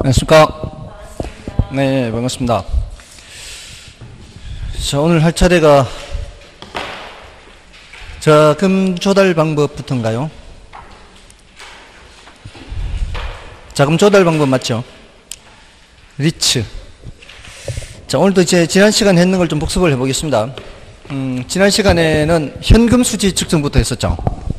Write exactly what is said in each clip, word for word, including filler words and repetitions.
안녕하십니까. 네, 반갑습니다. 자, 오늘 할 차례가 자금 조달 방법부터인가요? 자금 조달 방법 맞죠? 리츠. 자, 오늘도 이제 지난 시간에 했는 걸 좀 복습을 해보겠습니다. 음, 지난 시간에는 현금 수지 측정부터 했었죠.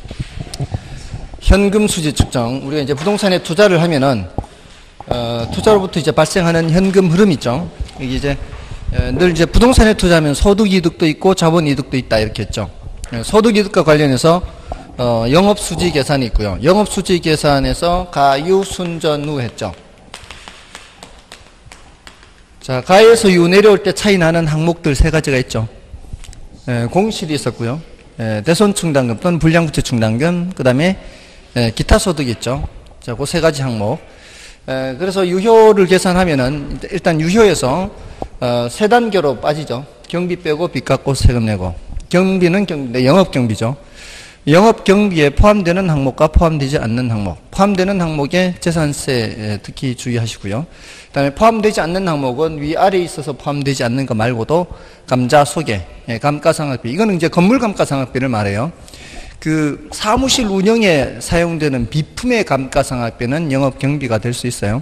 현금 수지 측정. 우리가 이제 부동산에 투자를 하면은 어, 투자로부터 이제 발생하는 현금 흐름 있죠. 이게 이제 에, 늘 이제 부동산에 투자하면 소득 이득도 있고 자본 이득도 있다 이렇게 했죠. 에, 소득 이득과 관련해서 어, 영업 수지 계산이 있고요. 영업 수지 계산에서 가유 순전후 했죠. 자, 가에서 유 내려올 때 차이 나는 항목들 세 가지가 있죠. 에, 공실이 있었고요. 에, 대손 충당금 또는 불량부채 충당금, 그 다음에 기타 소득이 있죠. 자, 그 세 가지 항목. 에, 그래서 유효를 계산하면은 일단 유효에서 어, 세 단계로 빠지죠. 경비 빼고 빚 갚고 세금 내고. 경비는 경비, 영업 경비죠. 영업 경비에 포함되는 항목과 포함되지 않는 항목. 포함되는 항목에 재산세 특히 주의하시고요. 그다음에 포함되지 않는 항목은 위아래에 있어서 포함되지 않는 거 말고도 감자, 소개, 예, 감가상각비. 이거는 이제 건물 감가상각비를 말해요. 그 사무실 운영에 사용되는 비품의 감가상각비는 영업 경비가 될 수 있어요.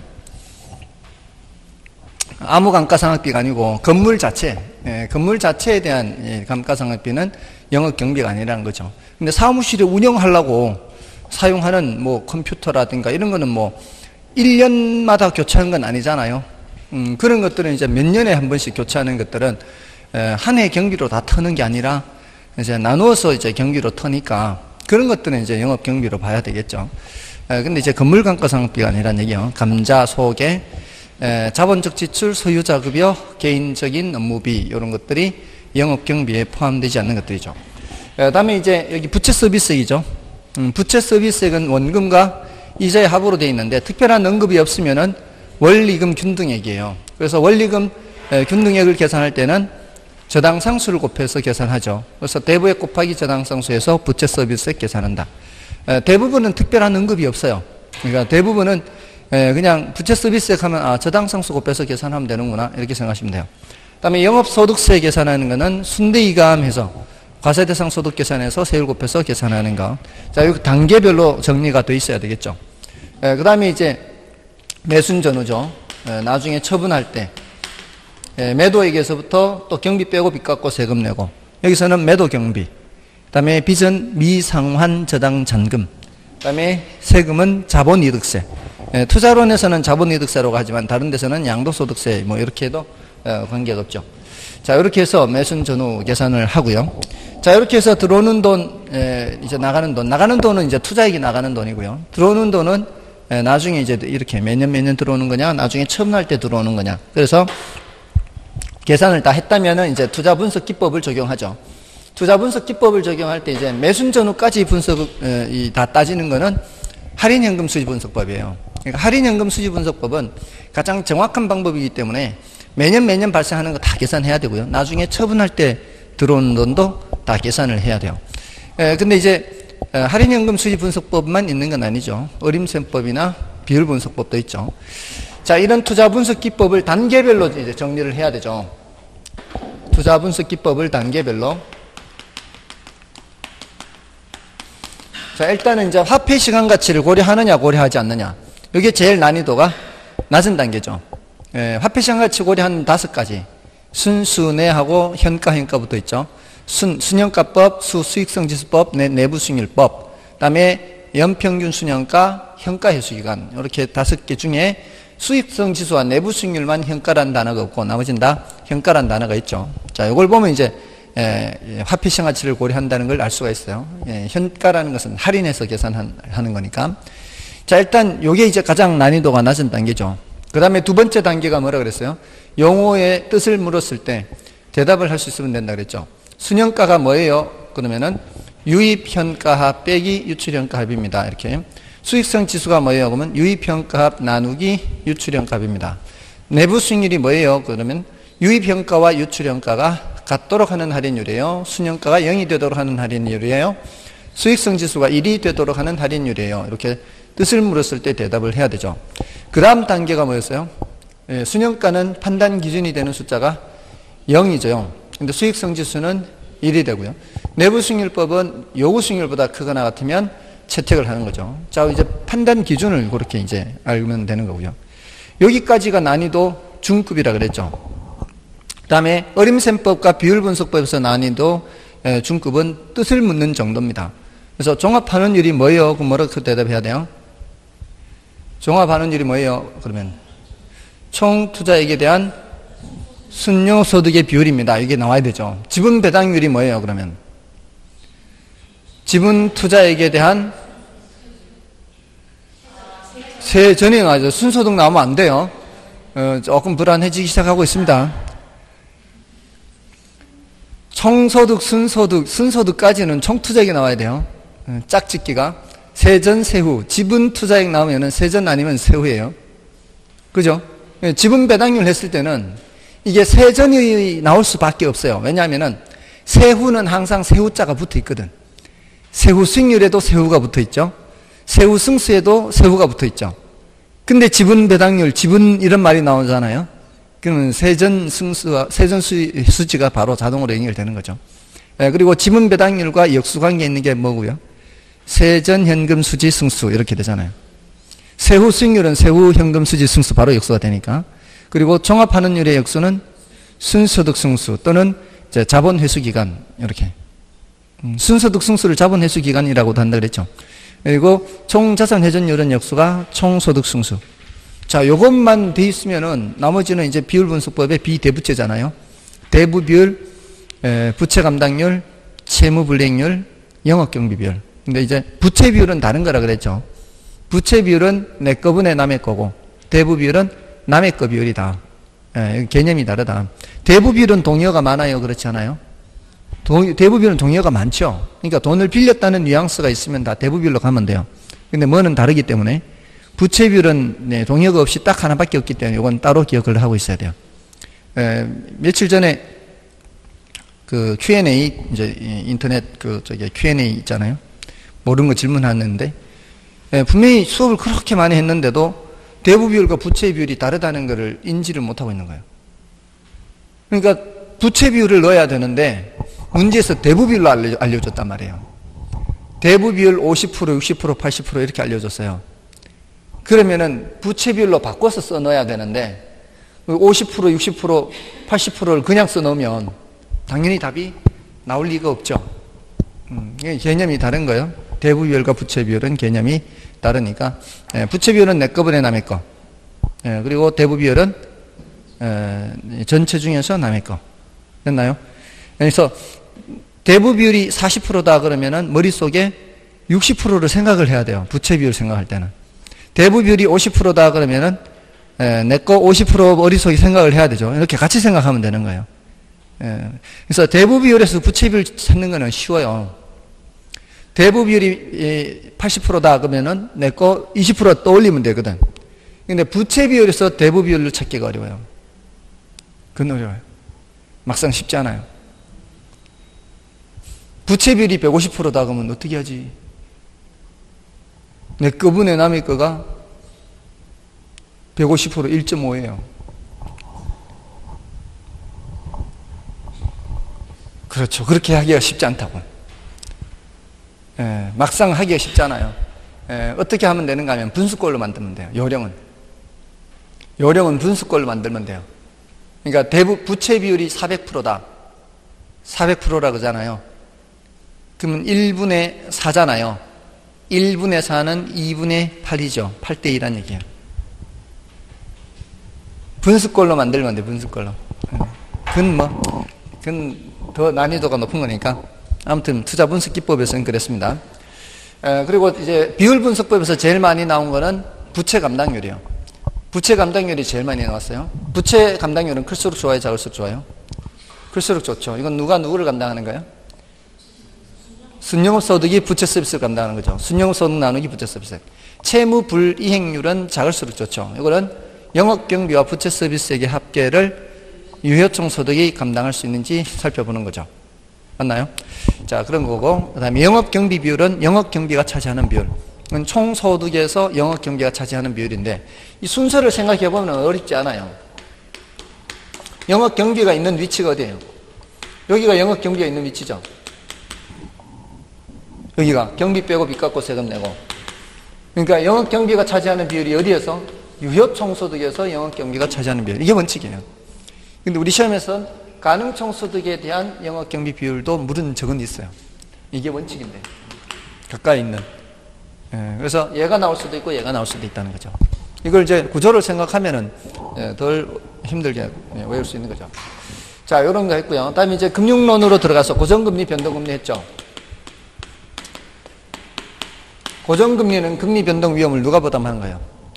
아무 감가상각비가 아니고 건물 자체, 예, 건물 자체에 대한 예, 감가상각비는 영업 경비가 아니라는 거죠. 근데 사무실을 운영하려고 사용하는 뭐 컴퓨터라든가 이런 거는 뭐 일 년마다 교체하는 건 아니잖아요. 음, 그런 것들은 이제 몇 년에 한 번씩 교체하는 것들은 한 해 경비로 다 터는 게 아니라 이제 나누어서 이제 경비로 터니까 그런 것들은 이제 영업 경비로 봐야 되겠죠. 에, 근데 이제 건물 감가상각비가 아니란 얘기요. 감자, 소개, 에, 자본적 지출, 소유자급여, 개인적인 업무비 이런 것들이 영업 경비에 포함되지 않는 것들이죠. 에, 다음에 이제 여기 부채 서비스액이죠. 음, 부채 서비스액은 원금과 이자의 합으로 되어 있는데 특별한 언급이 없으면은 원리금 균등액이에요. 그래서 원리금 에, 균등액을 계산할 때는 저당 상수를 곱해서 계산하죠. 그래서 대부액 곱하기 저당 상수에서 부채 서비스액 계산한다. 에, 대부분은 특별한 언급이 없어요. 그러니까 대부분은 에, 그냥 부채 서비스액 하면 아 저당 상수 곱해서 계산하면 되는구나 이렇게 생각하시면 돼요. 그다음에 영업소득세 계산하는 거는 순대이감해서 과세대상 소득 계산해서 세율 곱해서 계산하는 거. 자, 여기 단계별로 정리가 돼 있어야 되겠죠. 에, 그다음에 이제 매순전후죠. 에, 나중에 처분할 때 예, 매도액에서부터 또 경비 빼고 빚 갚고 세금 내고 여기서는 매도 경비, 그 다음에 빚은 미상환 저당 잔금, 그 다음에 세금은 자본이득세. 예, 투자론에서는 자본이득세라고 하지만 다른 데서는 양도소득세 뭐 이렇게 해도 어, 관계가 없죠. 자, 이렇게 해서 매순 전후 계산을 하고요. 자, 이렇게 해서 들어오는 돈, 에, 이제 나가는 돈, 나가는 돈은 이제 투자액이 나가는 돈이고요. 들어오는 돈은 에, 나중에 이제 이렇게 매년 매년 들어오는 거냐, 나중에 처분할 때 들어오는 거냐. 그래서 계산을 다 했다면은 이제 투자 분석 기법을 적용하죠. 투자 분석 기법을 적용할 때 이제 매순 전후까지 분석이 다 따지는 거는 할인현금 수지 분석법이에요. 그러니까 할인현금 수지 분석법은 가장 정확한 방법이기 때문에 매년 매년 발생하는 거 다 계산해야 되고요. 나중에 처분할 때 들어오는 돈도 다 계산을 해야 돼요. 에, 근데 이제 할인현금 수지 분석법만 있는 건 아니죠. 어림셈법이나 비율 분석법도 있죠. 자, 이런 투자 분석 기법을 단계별로 이제 정리를 해야 되죠. 투자 분석 기법을 단계별로. 자, 일단은 이제 화폐 시간 가치를 고려하느냐, 고려하지 않느냐. 이게 제일 난이도가 낮은 단계죠. 예, 화폐 시간 가치 고려한 다섯 가지. 순수내하고 현가, 현가부터 있죠. 순, 순현가법, 수, 수익성지수법, 내, 내부수익률법. 그 다음에 연평균 순현가, 현가 회수기간. 이렇게 다섯 개 중에 수익성 지수와 내부 수익률만 현가라는 단어가 없고 나머지는 다 현가라는 단어가 있죠. 자, 이걸 보면 이제 에, 화폐 시장 가치를 고려한다는 걸 알 수가 있어요. 에, 현가라는 것은 할인해서 계산하는 거니까. 자, 일단 요게 이제 가장 난이도가 낮은 단계죠. 그 다음에 두 번째 단계가 뭐라 그랬어요? 용어의 뜻을 물었을 때 대답을 할 수 있으면 된다 그랬죠. 순현가가 뭐예요? 그러면은 유입현가합 빼기 유출현가합입니다. 이렇게. 수익성 지수가 뭐예요? 그러면 유입평가합 나누기 유출평가합입니다. 내부 수익률이 뭐예요? 그러면 유입평가와 유출평가가 같도록 하는 할인율이에요. 순현가가 영이 되도록 하는 할인율이에요. 수익성 지수가 일이 되도록 하는 할인율이에요. 이렇게 뜻을 물었을 때 대답을 해야 되죠. 그 다음 단계가 뭐였어요? 예, 순영가는 판단 기준이 되는 숫자가 영이죠. 영. 근데 수익성지수는 일이 되고요. 내부수익률법은 요구수익률보다 크거나 같으면 채택을 하는 거죠. 자, 이제 판단 기준을 그렇게 이제 알면 되는 거고요. 여기까지가 난이도 중급이라 그랬죠. 그 다음에 어림셈법과 비율분석법에서 난이도 중급은 뜻을 묻는 정도입니다. 그래서 종합환원율이 뭐예요? 그럼 뭐라고 대답해야 돼요? 종합환원율이 뭐예요? 그러면 총투자액에 대한 순요소득의 비율입니다. 이게 나와야 되죠. 지분배당률이 뭐예요? 그러면 지분투자액에 대한 세전액, 순소득 나오면 안 돼요. 어, 조금 불안해지기 시작하고 있습니다. 총소득, 순소득, 순소득까지는 총투자액이 나와야 돼요. 어, 짝짓기가. 세전, 세후. 지분투자액 나오면은 세전 아니면 세후예요. 그죠? 지분배당률 했을 때는 이게 세전이 나올 수밖에 없어요. 왜냐하면은 세후는 항상 세후자가 붙어 있거든. 세후 수익률에도 세후가 붙어 있죠. 세후 승수에도 세후가 붙어 있죠. 근데 지분 배당률, 지분 이런 말이 나오잖아요. 그러면 세전 승수와 세전 수, 수지가 바로 자동으로 연결되는 거죠. 예, 그리고 지분 배당률과 역수관계 있는 게 뭐고요? 세전 현금 수지 승수 이렇게 되잖아요. 세후 수익률은 세후 현금 수지 승수 바로 역수가 되니까. 그리고 종합환원율의 역수는 순소득 승수 또는 이제 자본 회수 기간 이렇게. 음, 순소득 승수를 자본 회수 기간이라고도 한다 그랬죠. 그리고 총자산 회전율은 역수가 총소득 승수. 자, 요것만 돼 있으면은 나머지는 이제 비율분석법의 비대부채잖아요. 대부 비율, 에, 부채 감당률, 채무 불이익률, 영업경비 비율. 근데 이제 부채 비율은 다른 거라 그랬죠. 부채 비율은 내 거분의 남의 거고, 대부 비율은 남의 거 비율이다. 에, 개념이 다르다. 대부 비율은 동의어가 많아요. 그렇지 않아요? 동, 대부 비율은 동의어가 많죠. 그러니까 돈을 빌렸다는 뉘앙스가 있으면 다 대부 비율로 가면 돼요. 근데 뭐는 다르기 때문에 부채 비율은 네, 동의어가 없이 딱 하나밖에 없기 때문에 이건 따로 기억을 하고 있어야 돼요. 에, 며칠 전에 그 큐 앤 에이 이제 인터넷 그 저기 큐 앤 에이 있잖아요. 모르는 거 질문하는데 에, 분명히 수업을 그렇게 많이 했는데도 대부 비율과 부채 비율이 다르다는 것을 인지를 못하고 있는 거예요. 그러니까 부채 비율을 넣어야 되는데 문제에서 대부 비율로 알려, 알려줬단 말이에요. 대부 비율 오십 퍼센트, 육십 퍼센트, 팔십 퍼센트 이렇게 알려줬어요. 그러면은 부채 비율로 바꿔서 써 넣어야 되는데 오십 퍼센트, 육십 퍼센트, 팔십 퍼센트를 그냥 써 넣으면 당연히 답이 나올 리가 없죠. 음, 개념이 다른 거예요. 대부 비율과 부채 비율은 개념이 다르니까 예, 부채 비율은 내 거분의 남의 거. 예, 그리고 대부 비율은 예, 전체 중에서 남의 거. 됐나요? 그래서 대부 비율이 사십 퍼센트다 그러면은 머릿속에 육십 퍼센트를 생각을 해야 돼요. 부채 비율 생각할 때는. 대부 비율이 오십 퍼센트다 그러면은 내 거 오십 퍼센트 머릿속에 생각을 해야 되죠. 이렇게 같이 생각하면 되는 거예요. 에, 그래서 대부 비율에서 부채 비율 찾는 거는 쉬워요. 대부 비율이 팔십 퍼센트다 그러면은 내 거 이십 퍼센트 떠올리면 되거든. 근데 부채 비율에서 대부 비율을 찾기가 어려워요. 그건 어려워요. 막상 쉽지 않아요. 부채 비율이 백오십 퍼센트다 그러면 어떻게 하지? 내 거분의 남의 거가 백오십 퍼센트 일 점 오예요. 그렇죠. 그렇게 하기가 쉽지 않다고. 예, 막상 하기가 쉽잖아요. 예, 어떻게 하면 되는가 하면 분수꼴로 만들면 돼요. 요령은. 요령은 분수꼴로 만들면 돼요. 그러니까 대부 부채 비율이 사백 퍼센트다. 사백 퍼센트라 그러잖아요. 그러면 일 분의 사잖아요. 일 분의 사는 이 분의 팔이죠. 팔 대 이란 얘기예요. 분수꼴로 만들면 돼, 분수꼴로. 그건 뭐, 그건 더 난이도가 높은 거니까. 아무튼 투자 분석 기법에서는 그랬습니다. 에, 그리고 이제 비율 분석법에서 제일 많이 나온 거는 부채 감당률이에요. 부채 감당률이 제일 많이 나왔어요. 부채 감당률은 클수록 좋아요, 작을수록 좋아요? 클수록 좋죠. 이건 누가 누구를 감당하는 거예요? 순영업소득이 부채 서비스를 감당하는 거죠. 순영업소득 나누기 부채 서비스. 채무 불이행률은 작을수록 좋죠. 이거는 영업경비와 부채 서비스액의 합계를 유효총 소득이 감당할 수 있는지 살펴보는 거죠. 맞나요? 자, 그런 거고. 그 다음에 영업경비 비율은 영업경비가 차지하는 비율. 총소득에서 영업경비가 차지하는 비율인데 이 순서를 생각해 보면 어렵지 않아요. 영업경비가 있는 위치가 어디예요? 여기가 영업경비가 있는 위치죠. 여기가 경비 빼고 빚 갚고 세금 내고. 그러니까 영업경비가 차지하는 비율이 어디에서? 유효총소득에서 영업경비가 차지하는 비율. 이게 원칙이에요. 근데 우리 시험에서는 가능총소득에 대한 영업경비 비율도 물은 적은 있어요. 이게 원칙인데 가까이 있는. 예, 그래서 얘가 나올 수도 있고 얘가 나올 수도 있다는 거죠. 이걸 이제 구조를 생각하면은 예, 덜 힘들게 예, 외울 수 있는 거죠. 자, 이런 거 했고요. 다음에 이제 금융론으로 들어가서 고정금리, 변동금리 했죠. 고정금리는 금리 변동 위험을 누가 부담하는 거예요?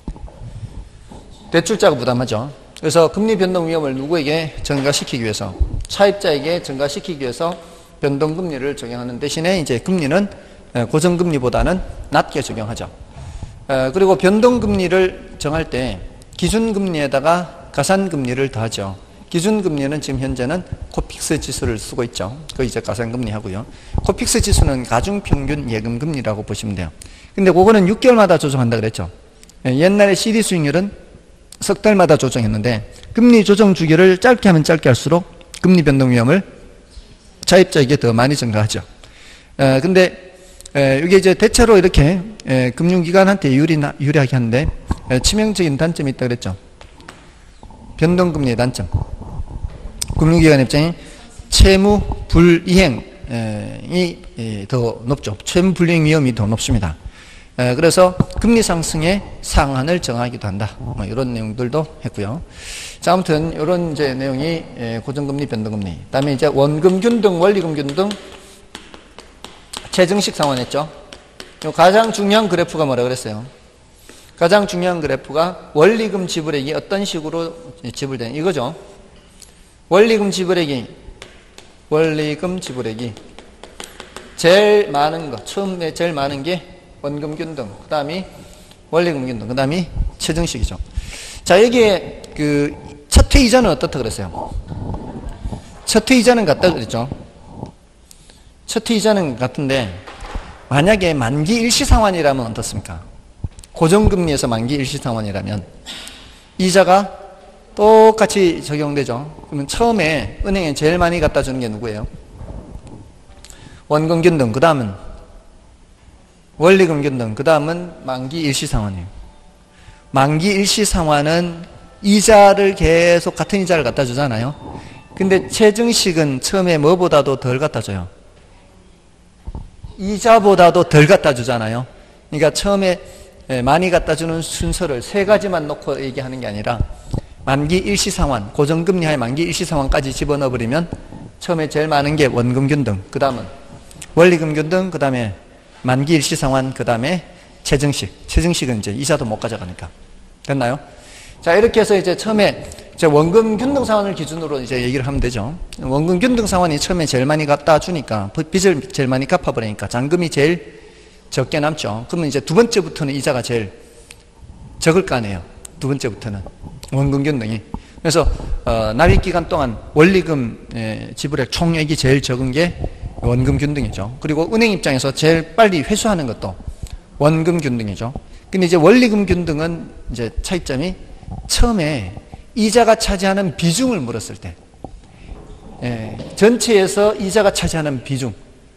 대출자가 부담하죠. 그래서 금리 변동 위험을 누구에게 증가시키기 위해서, 차입자에게 증가시키기 위해서 변동금리를 적용하는 대신에 이제 금리는 고정금리보다는 낮게 적용하죠. 그리고 변동금리를 정할 때 기준금리에다가 가산금리를 더하죠. 기준금리는 지금 현재는 코픽스 지수를 쓰고 있죠. 그 이제 가산금리 하고요. 코픽스 지수는 가중평균 예금금리라고 보시면 돼요. 근데 그거는 육 개월마다 조정한다 그랬죠. 옛날에 씨디 수익률은 석 달마다 조정했는데 금리 조정 주기를 짧게 하면 짧게 할수록 금리 변동 위험을 차입자에게 더 많이 증가하죠. 에, 근데 에, 이게 이제 대체로 이렇게 에, 금융기관한테 유리, 유리하게 하는데 에, 치명적인 단점이 있다 그랬죠. 변동금리의 단점. 금융기관 입장에 채무 불이행이 더 높죠. 채무 불이행 위험이 더 높습니다. 에, 그래서 금리 상승의 상한을 정하기도 한다. 뭐 이런 내용들도 했고요. 자, 아무튼 이런 이제 내용이 에, 고정금리, 변동금리. 그다음에 이제 원금 균등, 원리금 균등, 최정식 상환했죠. 가장 중요한 그래프가 뭐라 그랬어요? 가장 중요한 그래프가 원리금 지불액이 어떤 식으로 지불되는 이거죠. 원리금 지불액이 원리금 지불액이 제일 많은 거, 처음에 제일 많은 게 원금 균등, 그 다음이 원리금 균등, 그 다음이 최정식이죠. 자, 여기에 그 첫 회 이자는 어떻다 그랬어요? 첫 회 이자는 같다 그랬죠. 첫 회 이자는 같은데 만약에 만기 일시상환이라면 어떻습니까? 고정금리에서 만기 일시상환이라면 이자가 똑같이 적용되죠. 그러면 처음에 은행에 제일 많이 갖다 주는 게 누구예요? 원금 균등, 그 다음은 원리금 균등, 그 다음은 만기 일시상환이에요. 만기 일시상환은 이자를 계속 같은 이자를 갖다 주잖아요. 근데 최정식은 처음에 뭐보다도 덜 갖다 줘요. 이자보다도 덜 갖다 주잖아요. 그러니까 처음에 많이 갖다 주는 순서를 세 가지만 놓고 얘기하는 게 아니라 만기 일시상환, 고정금리 하에 만기 일시상환까지 집어넣어버리면 처음에 제일 많은 게 원금 균등, 그 다음은 원리금 균등, 그 다음에 만기 일시상환, 그 다음에 최정식. 최정식은 이제 이자도 못 가져가니까. 됐나요? 자, 이렇게 해서 이제 처음에 이제 원금 균등 상환을 기준으로 이제 얘기를 하면 되죠. 원금 균등 상환이 처음에 제일 많이 갖다 주니까, 빚을 제일 많이 갚아버리니까 잔금이 제일 적게 남죠. 그러면 이제 두 번째부터는 이자가 제일 적을 거 아니에요. 두 번째부터는. 원금 균등이. 그래서, 어, 납입 기간 동안 원리금 에, 지불액 총액이 제일 적은 게 원금 균등이죠. 그리고 은행 입장에서 제일 빨리 회수하는 것도 원금 균등이죠. 근데 이제 원리금 균등은 이제 차이점이 처음에 이자가 차지하는 비중을 물었을 때, 예, 전체에서 이자가 차지하는 비중.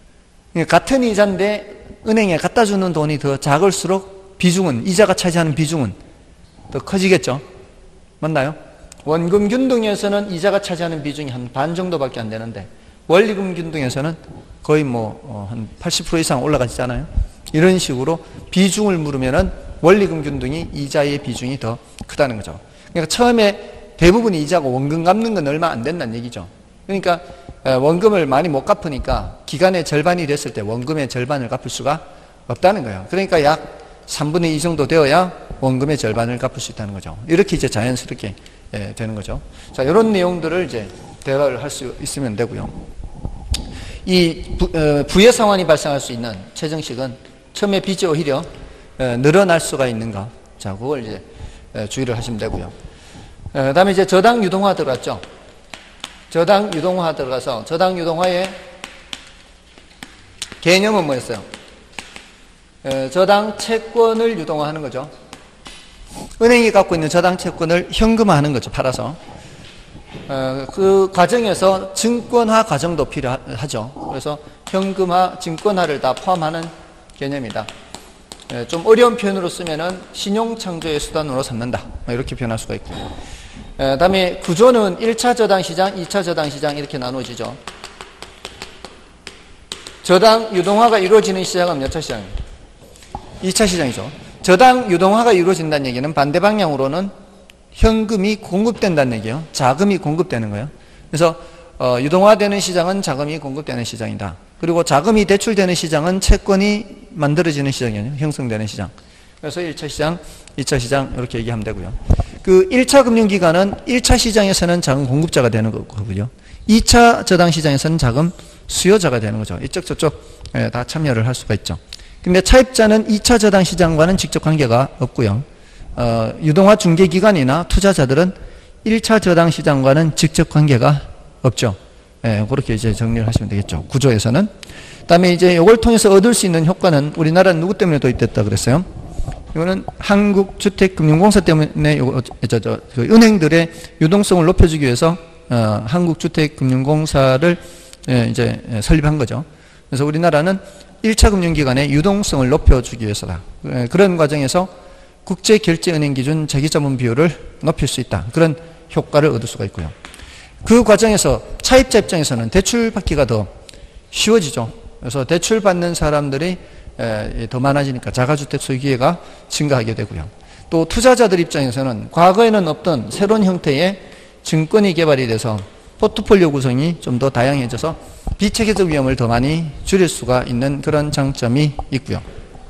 같은 이자인데 은행에 갖다 주는 돈이 더 작을수록 비중은, 이자가 차지하는 비중은 더 커지겠죠. 맞나요? 원금 균등에서는 이자가 차지하는 비중이 한 반 정도밖에 안 되는데 원리금 균등에서는 거의 뭐 한 팔십 퍼센트 이상 올라가지잖아요. 이런 식으로 비중을 물으면은 원리금 균등이 이자의 비중이 더 크다는 거죠. 그러니까 처음에 대부분이 이자고 원금 갚는 건 얼마 안 된다는 얘기죠. 그러니까 원금을 많이 못 갚으니까 기간의 절반이 됐을 때 원금의 절반을 갚을 수가 없다는 거예요. 그러니까 약 삼분의 이 정도 되어야 원금의 절반을 갚을 수 있다는 거죠. 이렇게 이제 자연스럽게 되는 거죠. 자, 이런 내용들을 이제 대화를 할 수 있으면 되고요. 이 부, 어, 부의 상환이 발생할 수 있는 최정식은 처음에 빚이 오히려 어, 늘어날 수가 있는 거. 자, 그걸 이제 어, 주의를 하시면 되고요. 어, 그 다음에 이제 저당 유동화 들어갔죠. 저당 유동화 들어가서 저당 유동화의 개념은 뭐였어요? 에, 저당 채권을 유동화하는 거죠. 은행이 갖고 있는 저당 채권을 현금화하는 거죠. 팔아서. 어, 그 과정에서 증권화 과정도 필요하죠. 그래서 현금화, 증권화를 다 포함하는 개념이다. 예, 좀 어려운 표현으로 쓰면은 신용창조의 수단으로 삼는다. 이렇게 표현할 수가 있고. 예, 다음에 구조는 일 차 저당 시장, 이 차 저당 시장 이렇게 나누어지죠. 저당 유동화가 이루어지는 시장은 몇 차 시장입니까? 이 차 시장이죠. 저당 유동화가 이루어진다는 얘기는 반대 방향으로는 현금이 공급된다는 얘기예요. 자금이 공급되는 거예요. 그래서 어, 유동화되는 시장은 자금이 공급되는 시장이다. 그리고 자금이 대출되는 시장은 채권이 만들어지는 시장이에요. 형성되는 시장. 그래서 일 차 시장, 이 차 시장 이렇게 얘기하면 되고요. 그 일 차 금융기관은 일 차 시장에서는 자금 공급자가 되는 거고요. 이 차 저당 시장에서는 자금 수요자가 되는 거죠. 이쪽 저쪽 다 참여를 할 수가 있죠. 근데 차입자는 이 차 저당 시장과는 직접 관계가 없고요. 어, 유동화 중개기관이나 투자자들은 일 차 저당 시장과는 직접 관계가 없죠. 예, 그렇게 이제 정리를 하시면 되겠죠. 구조에서는. 그 다음에 이제 이걸 통해서 얻을 수 있는 효과는 우리나라는 누구 때문에 도입됐다 그랬어요? 이거는 한국주택금융공사 때문에 요거, 저, 저, 그 은행들의 유동성을 높여주기 위해서 어, 한국주택금융공사를 예, 이제 설립한 거죠. 그래서 우리나라는 일 차 금융기관의 유동성을 높여주기 위해서다. 예, 그런 과정에서 국제결제은행 기준 재기자본 비율을 높일 수 있다. 그런 효과를 얻을 수가 있고요. 그 과정에서 차입자 입장에서는 대출 받기가 더 쉬워지죠. 그래서 대출 받는 사람들이 더 많아지니까 자가주택 소유 기회가 증가하게 되고요. 또 투자자들 입장에서는 과거에는 없던 새로운 형태의 증권이 개발이 돼서 포트폴리오 구성이 좀 더 다양해져서 비체계적 위험을 더 많이 줄일 수가 있는 그런 장점이 있고요.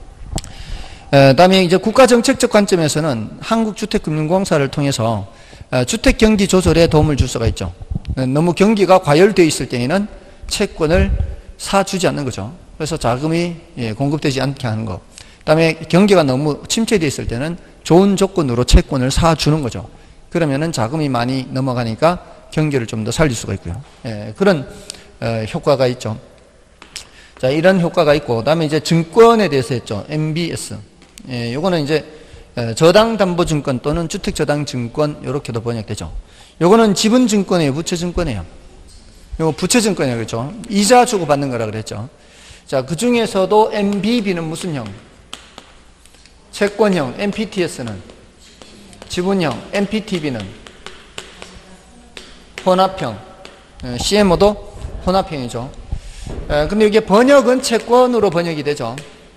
에, 다음에 이제 국가정책적 관점에서는 한국주택금융공사를 통해서 에, 주택 경기 조절에 도움을 줄 수가 있죠. 에, 너무 경기가 과열되어 있을 때에는 채권을 사주지 않는 거죠. 그래서 자금이 예, 공급되지 않게 하는 거. 그다음에 경기가 너무 침체되어 있을 때는 좋은 조건으로 채권을 사주는 거죠. 그러면은 자금이 많이 넘어가니까 경기를 좀 더 살릴 수가 있고요. 예, 그런 어, 효과가 있죠. 자, 이런 효과가 있고, 그다음에 이제 증권에 대해서 했죠. 엠비에스. 예, 요거는 이제 저당담보증권 또는 주택저당증권 이렇게도 번역되죠. 요거는 지분증권이에요, 부채증권이에요. 요거 부채증권이에요, 그렇죠? 이자 주고 받는 거라 그랬죠. 자, 그 중에서도 엠비비는 무슨 형? 채권형, 엠피티에스는 지분형, 엠피티비는 혼합형, 씨엠오도 혼합형이죠. 근데 이게 번역은 채권으로 번역이 되죠.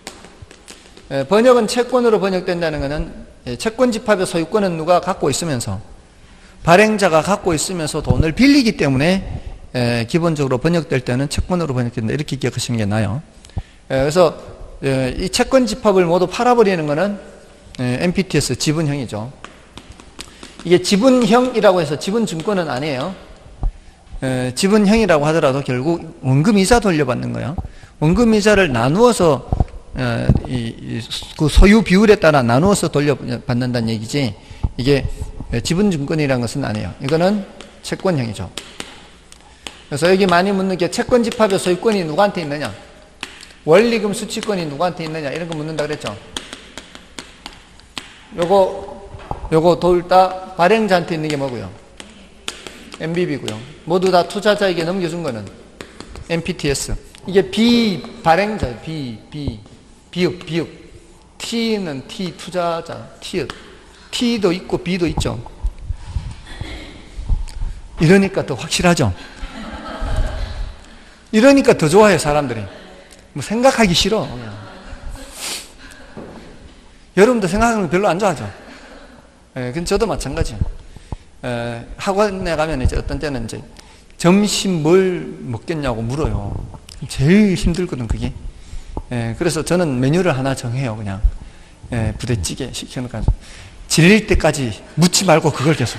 번역은 채권으로 번역된다는 것은 채권 집합의 소유권은 누가 갖고 있으면서 발행자가 갖고 있으면서 돈을 빌리기 때문에 기본적으로 번역될 때는 채권으로 번역된다. 이렇게 기억하시는 게 나아요. 그래서 이 채권 집합을 모두 팔아버리는 것은 엠피티에스 지분형이죠. 이게 지분형이라고 해서 지분증권은 아니에요. 에, 지분형이라고 하더라도 결국 원금이자 돌려받는 거예요. 원금이자를 나누어서 에, 이, 이, 그 소유 비율에 따라 나누어서 돌려받는다는 얘기지 이게 지분증권이라는 것은 아니에요. 이거는 채권형이죠. 그래서 여기 많이 묻는 게 채권 집합의 소유권이 누구한테 있느냐, 원리금 수취권이 누구한테 있느냐 이런 거 묻는다 그랬죠. 요거 요거 둘 다 발행자한테 있는 게 뭐고요? 엠비비고요. 모두 다 투자자에게 넘겨준 거는 엠피티에스. 이게 비발행자예요. 비, 비, 비읍, 비읍. T는 T, 투자자, T읍. T도 있고 B도 있죠. 이러니까 더 확실하죠. 이러니까 더 좋아해요, 사람들이. 뭐 생각하기 싫어. 그냥. 여러분도 생각하는 거 별로 안 좋아하죠. 예, 근데 저도 마찬가지예요. 에, 학원에 가면 이제 어떤 때는 이제 점심 뭘 먹겠냐고 물어요. 제일 힘들거든, 그게. 에, 그래서 저는 메뉴를 하나 정해요, 그냥. 에, 부대찌개 시켜놓고 질릴 때까지 묻지 말고 그걸 계속.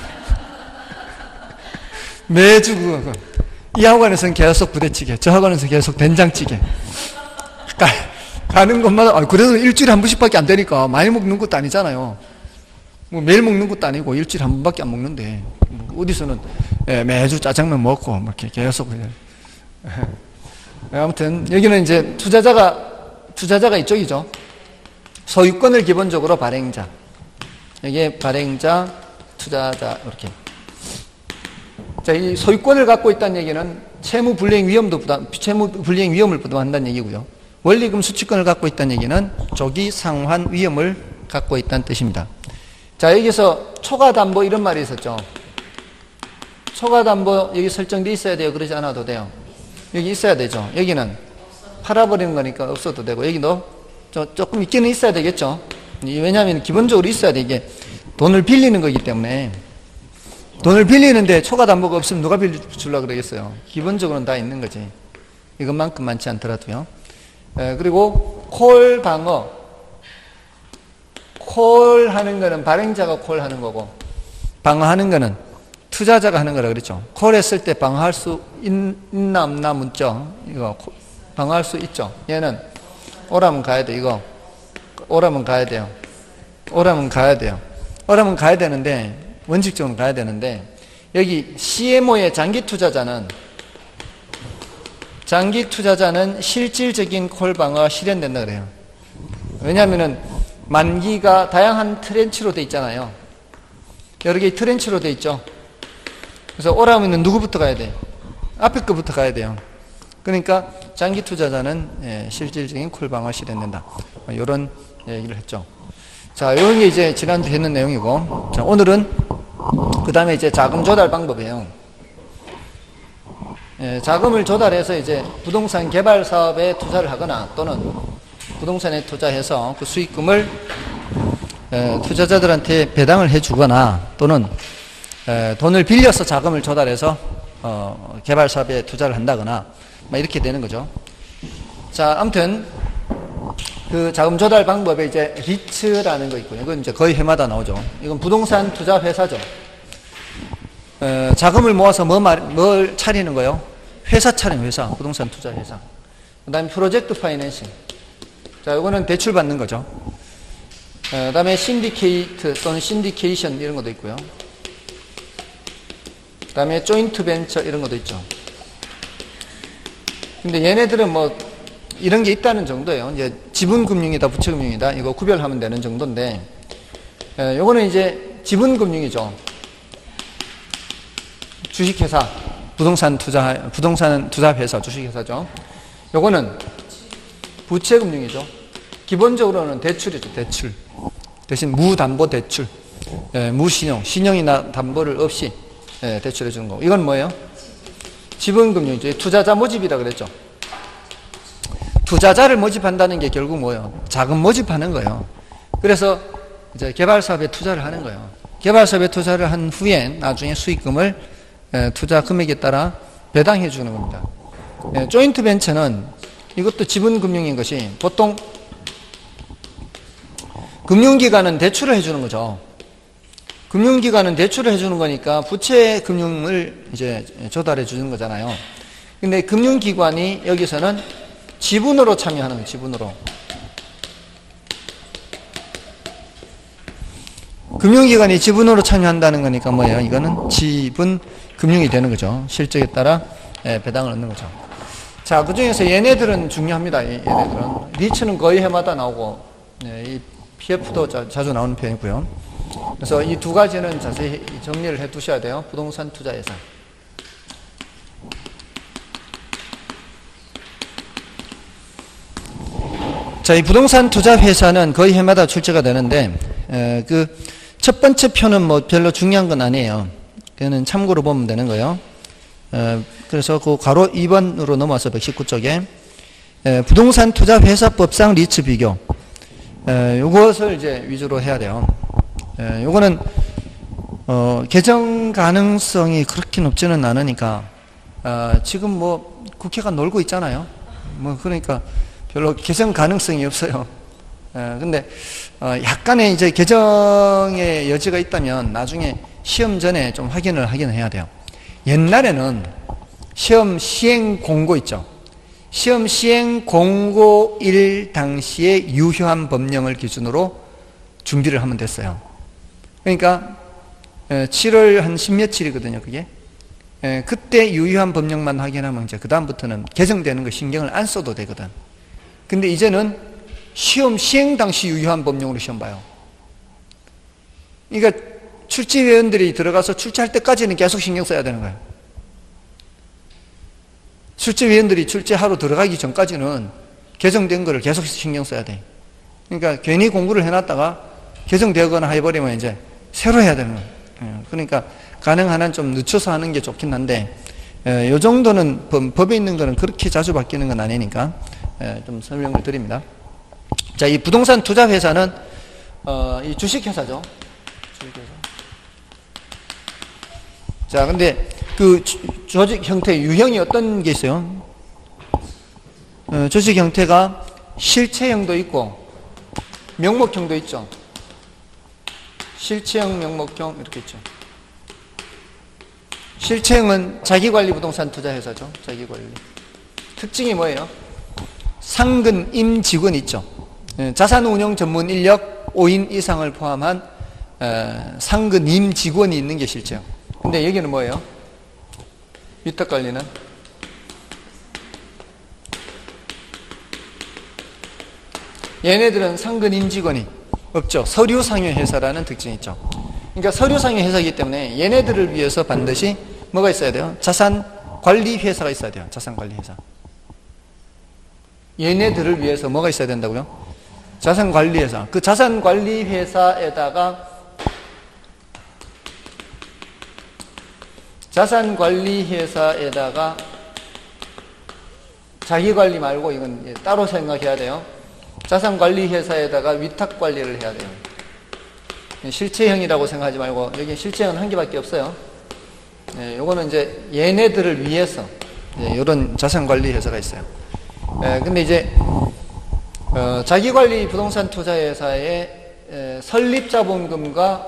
매주 그거. 이 학원에서는 계속 부대찌개, 저 학원에서 계속 된장찌개. 가, 가는 것마다, 아, 그래도 일주일에 한 번씩밖에 안 되니까 많이 먹는 것도 아니잖아요. 뭐 매일 먹는 것도 아니고 일주일에 한 번밖에 안 먹는데 뭐 어디서는 예, 매주 짜장면 먹고 뭐 이렇게 계속 예. 아무튼 여기는 이제 투자자가 투자자가 이쪽이죠. 소유권을 기본적으로 발행자, 이게 발행자, 투자자 이렇게. 자, 이 소유권을 갖고 있다는 얘기는 채무 불이행 위험도 부담, 채무 불이행 위험을 부담한다는 얘기고요. 원리금 수취권을 갖고 있다는 얘기는 조기 상환 위험을 갖고 있다는 뜻입니다. 자, 여기서 초과담보 이런 말이 있었죠. 초과담보 여기 설정돼 있어야 돼요? 그러지 않아도 돼요? 여기 있어야 되죠. 여기는 팔아버리는 거니까 없어도 되고, 여기도 조금 있기는 있어야 되겠죠. 왜냐하면 기본적으로 있어야 돼. 이게 돈을 빌리는 거기 때문에. 돈을 빌리는데 초과담보가 없으면 누가 빌려주려고 그러겠어요? 기본적으로는 다 있는 거지. 이것만큼 많지 않더라도요. 에, 그리고 콜 방어. 콜 하는 거는 발행자가 콜 하는 거고, 방어하는 거는 투자자가 하는 거라 그랬죠. 콜 했을 때 방어할 수 있, 있나 없나 묻죠. 이거 방어할 수 있죠. 얘는 오라면 가야 돼. 이거 오라면 가야 돼요. 오라면 가야 돼요. 오라면 가야 되는데, 원칙적으로 가야 되는데, 여기 씨엠오의 장기 투자자는 장기 투자자는 실질적인 콜 방어가 실현된다 그래요. 왜냐하면은 만기가 다양한 트렌치로 돼 있잖아요. 여러 개의 트렌치로 돼 있죠. 그래서 오라면은 누구부터 가야 돼? 앞에 거부터 가야 돼요. 그러니까 장기 투자자는 예, 실질적인 콜 방어가 실현된다. 이런 얘기를 했죠. 자, 이런 게 이제 지난주에 했는 내용이고, 자, 오늘은 그 다음에 이제 자금 조달 방법이에요. 예, 자금을 조달해서 이제 부동산 개발 사업에 투자를 하거나 또는 부동산에 투자해서 그 수익금을 에, 투자자들한테 배당을 해주거나 또는 에, 돈을 빌려서 자금을 조달해서 어, 개발 사업에 투자를 한다거나 막 이렇게 되는 거죠. 자, 아무튼 그 자금 조달 방법에 이제 리츠라는 거 있고요. 이건 이제 거의 해마다 나오죠. 이건 부동산 투자 회사죠. 에, 자금을 모아서 뭐 말, 뭘 차리는 거요? 회사 차리는 회사, 부동산 투자 회사. 그 다음에 프로젝트 파이낸싱. 자, 이거는 대출 받는 거죠. 그 다음에 신디케이트 또는 신디케이션 이런 것도 있고요. 그 다음에 조인트 벤처 이런 것도 있죠. 근데 얘네들은 뭐 이런 게 있다는 정도예요. 이제 지분금융이다, 부채금융이다 이거 구별하면 되는 정도인데, 에, 요거는 이제 지분금융이죠. 주식회사, 부동산 투자, 부동산 투자회사, 주식회사죠. 요거는 부채금융이죠. 기본적으로는 대출이죠, 대출. 대신 무담보 대출, 예, 무신용, 신용이나 담보를 없이 예, 대출해 주는 거고. 이건 뭐예요? 지분금융이죠. 투자자 모집이라 그랬죠. 투자자를 모집한다는 게 결국 뭐예요? 자금 모집하는 거예요. 그래서 이제 개발 사업에 투자를 하는 거예요. 개발 사업에 투자를 한 후에 나중에 수익금을 예, 투자 금액에 따라 배당해 주는 겁니다. 예, 조인트 벤처는 이것도 지분금융인 것이 보통 금융기관은 대출을 해주는 거죠. 금융기관은 대출을 해주는 거니까 부채 금융을 이제 조달해 주는 거잖아요. 근데 금융기관이 여기서는 지분으로 참여하는 거예요. 지분으로. 금융기관이 지분으로 참여한다는 거니까 뭐예요? 이거는 지분 금융이 되는 거죠. 실적에 따라 배당을 얻는 거죠. 자, 그 중에서 얘네들은 중요합니다. 얘네들은. 리츠는 거의 해마다 나오고, 이 피에프도 자, 자주 나오는 편이고요. 그래서 이 두 가지는 자세히 정리를 해 두셔야 돼요. 부동산 투자 예산. 자, 이 부동산 투자 회사는 거의 해마다 출제가 되는데, 에, 그 첫 번째 표는 뭐 별로 중요한 건 아니에요. 그거는 참고로 보면 되는 거예요. 에, 그래서 그 괄호 이 번으로 넘어와서 백십구 쪽에 에, 부동산 투자 회사법상 리츠 비교. 에, 요것을 이제 위주로 해야 돼요. 에, 요거는 어, 개정 가능성이 그렇게 높지는 않으니까 어, 지금 뭐 국회가 놀고 있잖아요. 뭐 그러니까 별로 개정 가능성이 없어요. 에, 근데 어, 약간의 이제 개정의 여지가 있다면 나중에 시험 전에 좀 확인을 하긴 해야 돼요. 옛날에는 시험 시행 공고 있죠. 시험 시행 공고일 당시에 유효한 법령을 기준으로 준비를 하면 됐어요. 그러니까 칠월 한 십며칠이거든요, 그게. 그때 유효한 법령만 확인하면 이제 그 다음부터는 개정되는 거 신경을 안 써도 되거든. 근데 이제는 시험 시행 당시 유효한 법령으로 시험 봐요. 그러니까 출제위원들이 들어가서 출제할 때까지는 계속 신경 써야 되는 거예요. 출제위원들이 출제하러 들어가기 전까지는 개정된 거를 계속 신경 써야 돼. 그러니까 괜히 공부를 해놨다가 개정되거나 해버리면 이제 새로 해야 되는 거예요. 그러니까 가능한 한 좀 늦춰서 하는 게 좋긴 한데, 이 정도는 법에 있는 거는 그렇게 자주 바뀌는 건 아니니까 좀 설명을 드립니다. 자, 이 부동산 투자 회사는 어, 이 주식 회사죠. 주식 회사. 자, 근데 그 조직 형태 유형이 어떤 게 있어요? 어, 조직 형태가 실체형도 있고 명목형도 있죠. 실체형, 명목형 이렇게 있죠. 실체형은 자기관리 부동산 투자 회사죠. 자기관리. 특징이 뭐예요? 상근 임 직원이 있죠. 자산운용 전문 인력 오 인 이상을 포함한 상근 임 직원이 있는 게 실체형. 근데 여기는 뭐예요? 위탁관리는 얘네들은 상근 임 직원이 없죠. 서류상여 회사라는 특징이 있죠. 그러니까 서류상여 회사이기 때문에 얘네들을 위해서 반드시 뭐가 있어야 돼요? 자산관리 회사가 있어야 돼요. 자산관리 회사. 얘네들을 위해서 뭐가 있어야 된다고요? 자산관리 회사. 그 자산관리 회사에다가 자산관리 회사에다가 자기관리 말고 이건 따로 생각해야 돼요. 자산관리 회사에다가 위탁관리를 해야 돼요. 실체형이라고 생각하지 말고 여기 실체형은 한 개밖에 없어요. 네, 요거는 이제 얘네들을 위해서 네, 이런 자산관리 회사가 있어요. 네, 근데 이제 어, 자기관리 부동산 투자회사의 에, 설립자본금과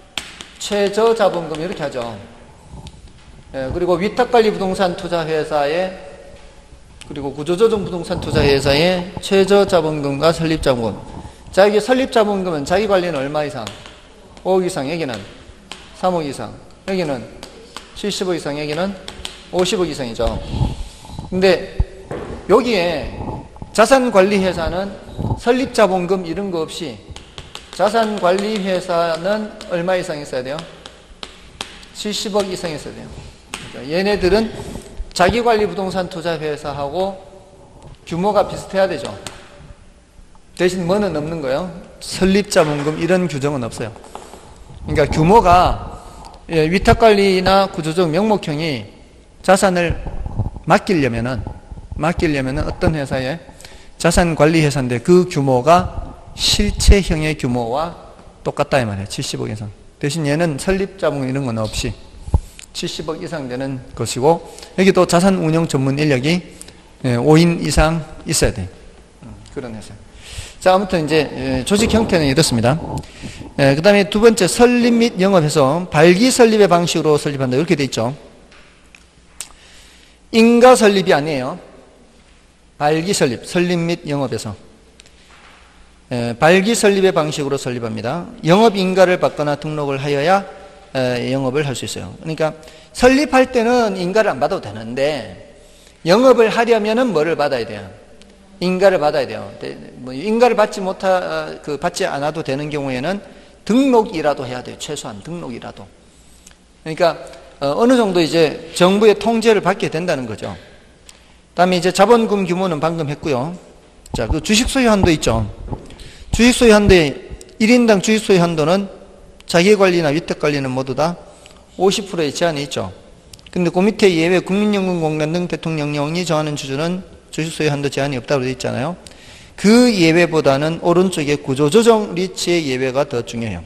최저자본금 이렇게 하죠. 예, 그리고 위탁관리 부동산 투자회사의 그리고 구조조정 부동산 투자회사의 최저자본금과 설립자본금. 자, 이게 설립자본금은 자기관리는 얼마 이상? 오억 이상. 여기는 삼억 이상. 여기는 칠십억 이상. 여기는 오십억 이상이죠. 근데 여기에 자산관리회사는 설립자본금 이런 거 없이 자산관리회사는 얼마 이상 있어야 돼요? 칠십억 이상 있어야 돼요. 그러니까 얘네들은 자기관리 부동산 투자회사하고 규모가 비슷해야 되죠. 대신 뭐는 없는 거예요? 설립자본금 이런 규정은 없어요. 그러니까 규모가 위탁관리나 구조적 명목형이 자산을 맡기려면은 맡기려면은 어떤 회사에 자산관리회사인데 그 규모가 실체형의 규모와 똑같다 이 말이에요. 칠십억 이상. 대신 얘는 설립자본금 이런 건 없이 칠십억 이상 되는 것이고 여기도 자산운용 전문 인력이 오 인 이상 있어야 돼요. 그런 회사. 자, 아무튼 이제 조직 형태는 이렇습니다. 그 다음에 두 번째 설립 및 영업해서 발기 설립의 방식으로 설립한다. 이렇게 돼 있죠. 인가 설립이 아니에요. 발기 설립, 설립 및 영업에서 발기 설립의 방식으로 설립합니다. 영업 인가를 받거나 등록을 하여야 영업을 할 수 있어요. 그러니까 설립할 때는 인가를 안 받아도 되는데 영업을 하려면은 뭐를 받아야 돼요? 인가를 받아야 돼요. 뭐 인가를 받지 못하 그 받지 않아도 되는 경우에는 등록이라도 해야 돼요. 최소한 등록이라도. 그러니까 어느 정도 이제 정부의 통제를 받게 된다는 거죠. 그다음에 이제 자본금 규모는 방금 했고요. 자, 그 주식 소유 한도 있죠. 주식 소유 한도에 일 인당 주식 소유 한도는 자기관리나 위탁관리는 모두 다 오십 퍼센트의 제한이 있죠. 근데 그 밑에 예외 국민연금공단 등 대통령령이 정하는 주주는 주식 소유 한도 제한이 없다고 되어 있잖아요. 그 예외보다는 오른쪽에 구조조정 리츠의 예외가 더 중요해요.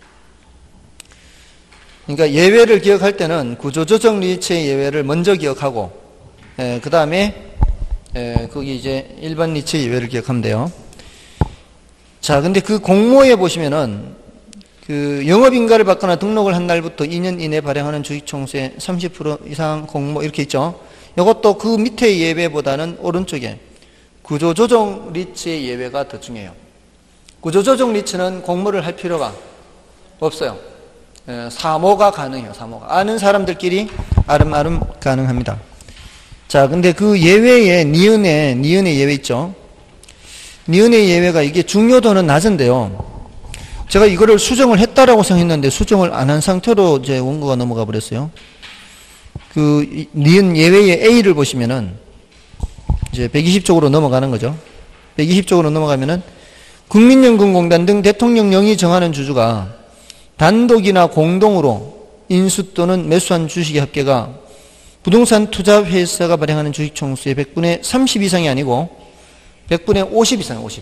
그러니까 예외를 기억할 때는 구조조정 리츠의 예외를 먼저 기억하고 그 다음에 거기 이제 일반 리츠의 예외를 기억하면 돼요. 자, 근데 그 공모에 보시면은 그 영업인가를 받거나 등록을 한 날부터 이 년 이내 발행하는 주식총수의 삼십 퍼센트 이상 공모 이렇게 있죠. 이것도 그 밑의 예외보다는 오른쪽에 구조조정 리츠의 예외가 더 중요해요. 구조조정 리츠는 공모를 할 필요가 없어요. 사모가 가능해요. 사모가. 아는 사람들끼리 아름아름 가능합니다. 자, 근데 그 예외에 니은에, 니은의 예외 있죠. 니은의 예외가 이게 중요도는 낮은데요. 제가 이거를 수정을 했다라고 생각했는데 수정을 안 한 상태로 이제 원고가 넘어가 버렸어요. 그 니은 예외의 A를 보시면은 이제 백이십 쪽으로 넘어가는 거죠. 백이십 쪽으로 넘어가면은 국민연금공단 등 대통령령이 정하는 주주가 단독이나 공동으로 인수 또는 매수한 주식의 합계가 부동산 투자회사가 발행하는 주식 총수의 백분의 삼십 이상이 아니고 백분의 오십 이상, 오십.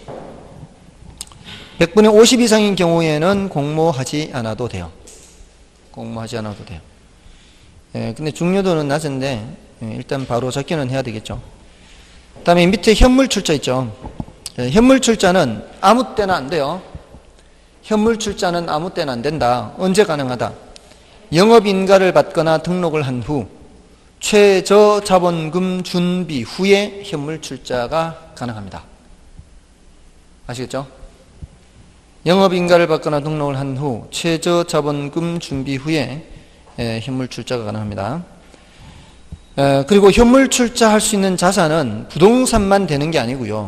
백분의 오십 이상인 경우에는 공모하지 않아도 돼요. 공모하지 않아도 돼요. 예, 근데 중요도는 낮은데 예, 일단 바로 적기는 해야 되겠죠. 그 다음에 밑에 현물 출자 있죠. 예, 현물 출자는 아무 때나 안 돼요. 현물 출자는 아무 때나 안 된다. 언제 가능하다? 영업인가를 받거나 등록을 한 후 최저 자본금 준비 후에 현물 출자가 가능합니다. 아시겠죠? 영업인가를 받거나 등록을 한 후 최저 자본금 준비 후에 예, 현물 출자가 가능합니다. 에, 그리고 현물 출자할 수 있는 자산은 부동산만 되는 게 아니고요.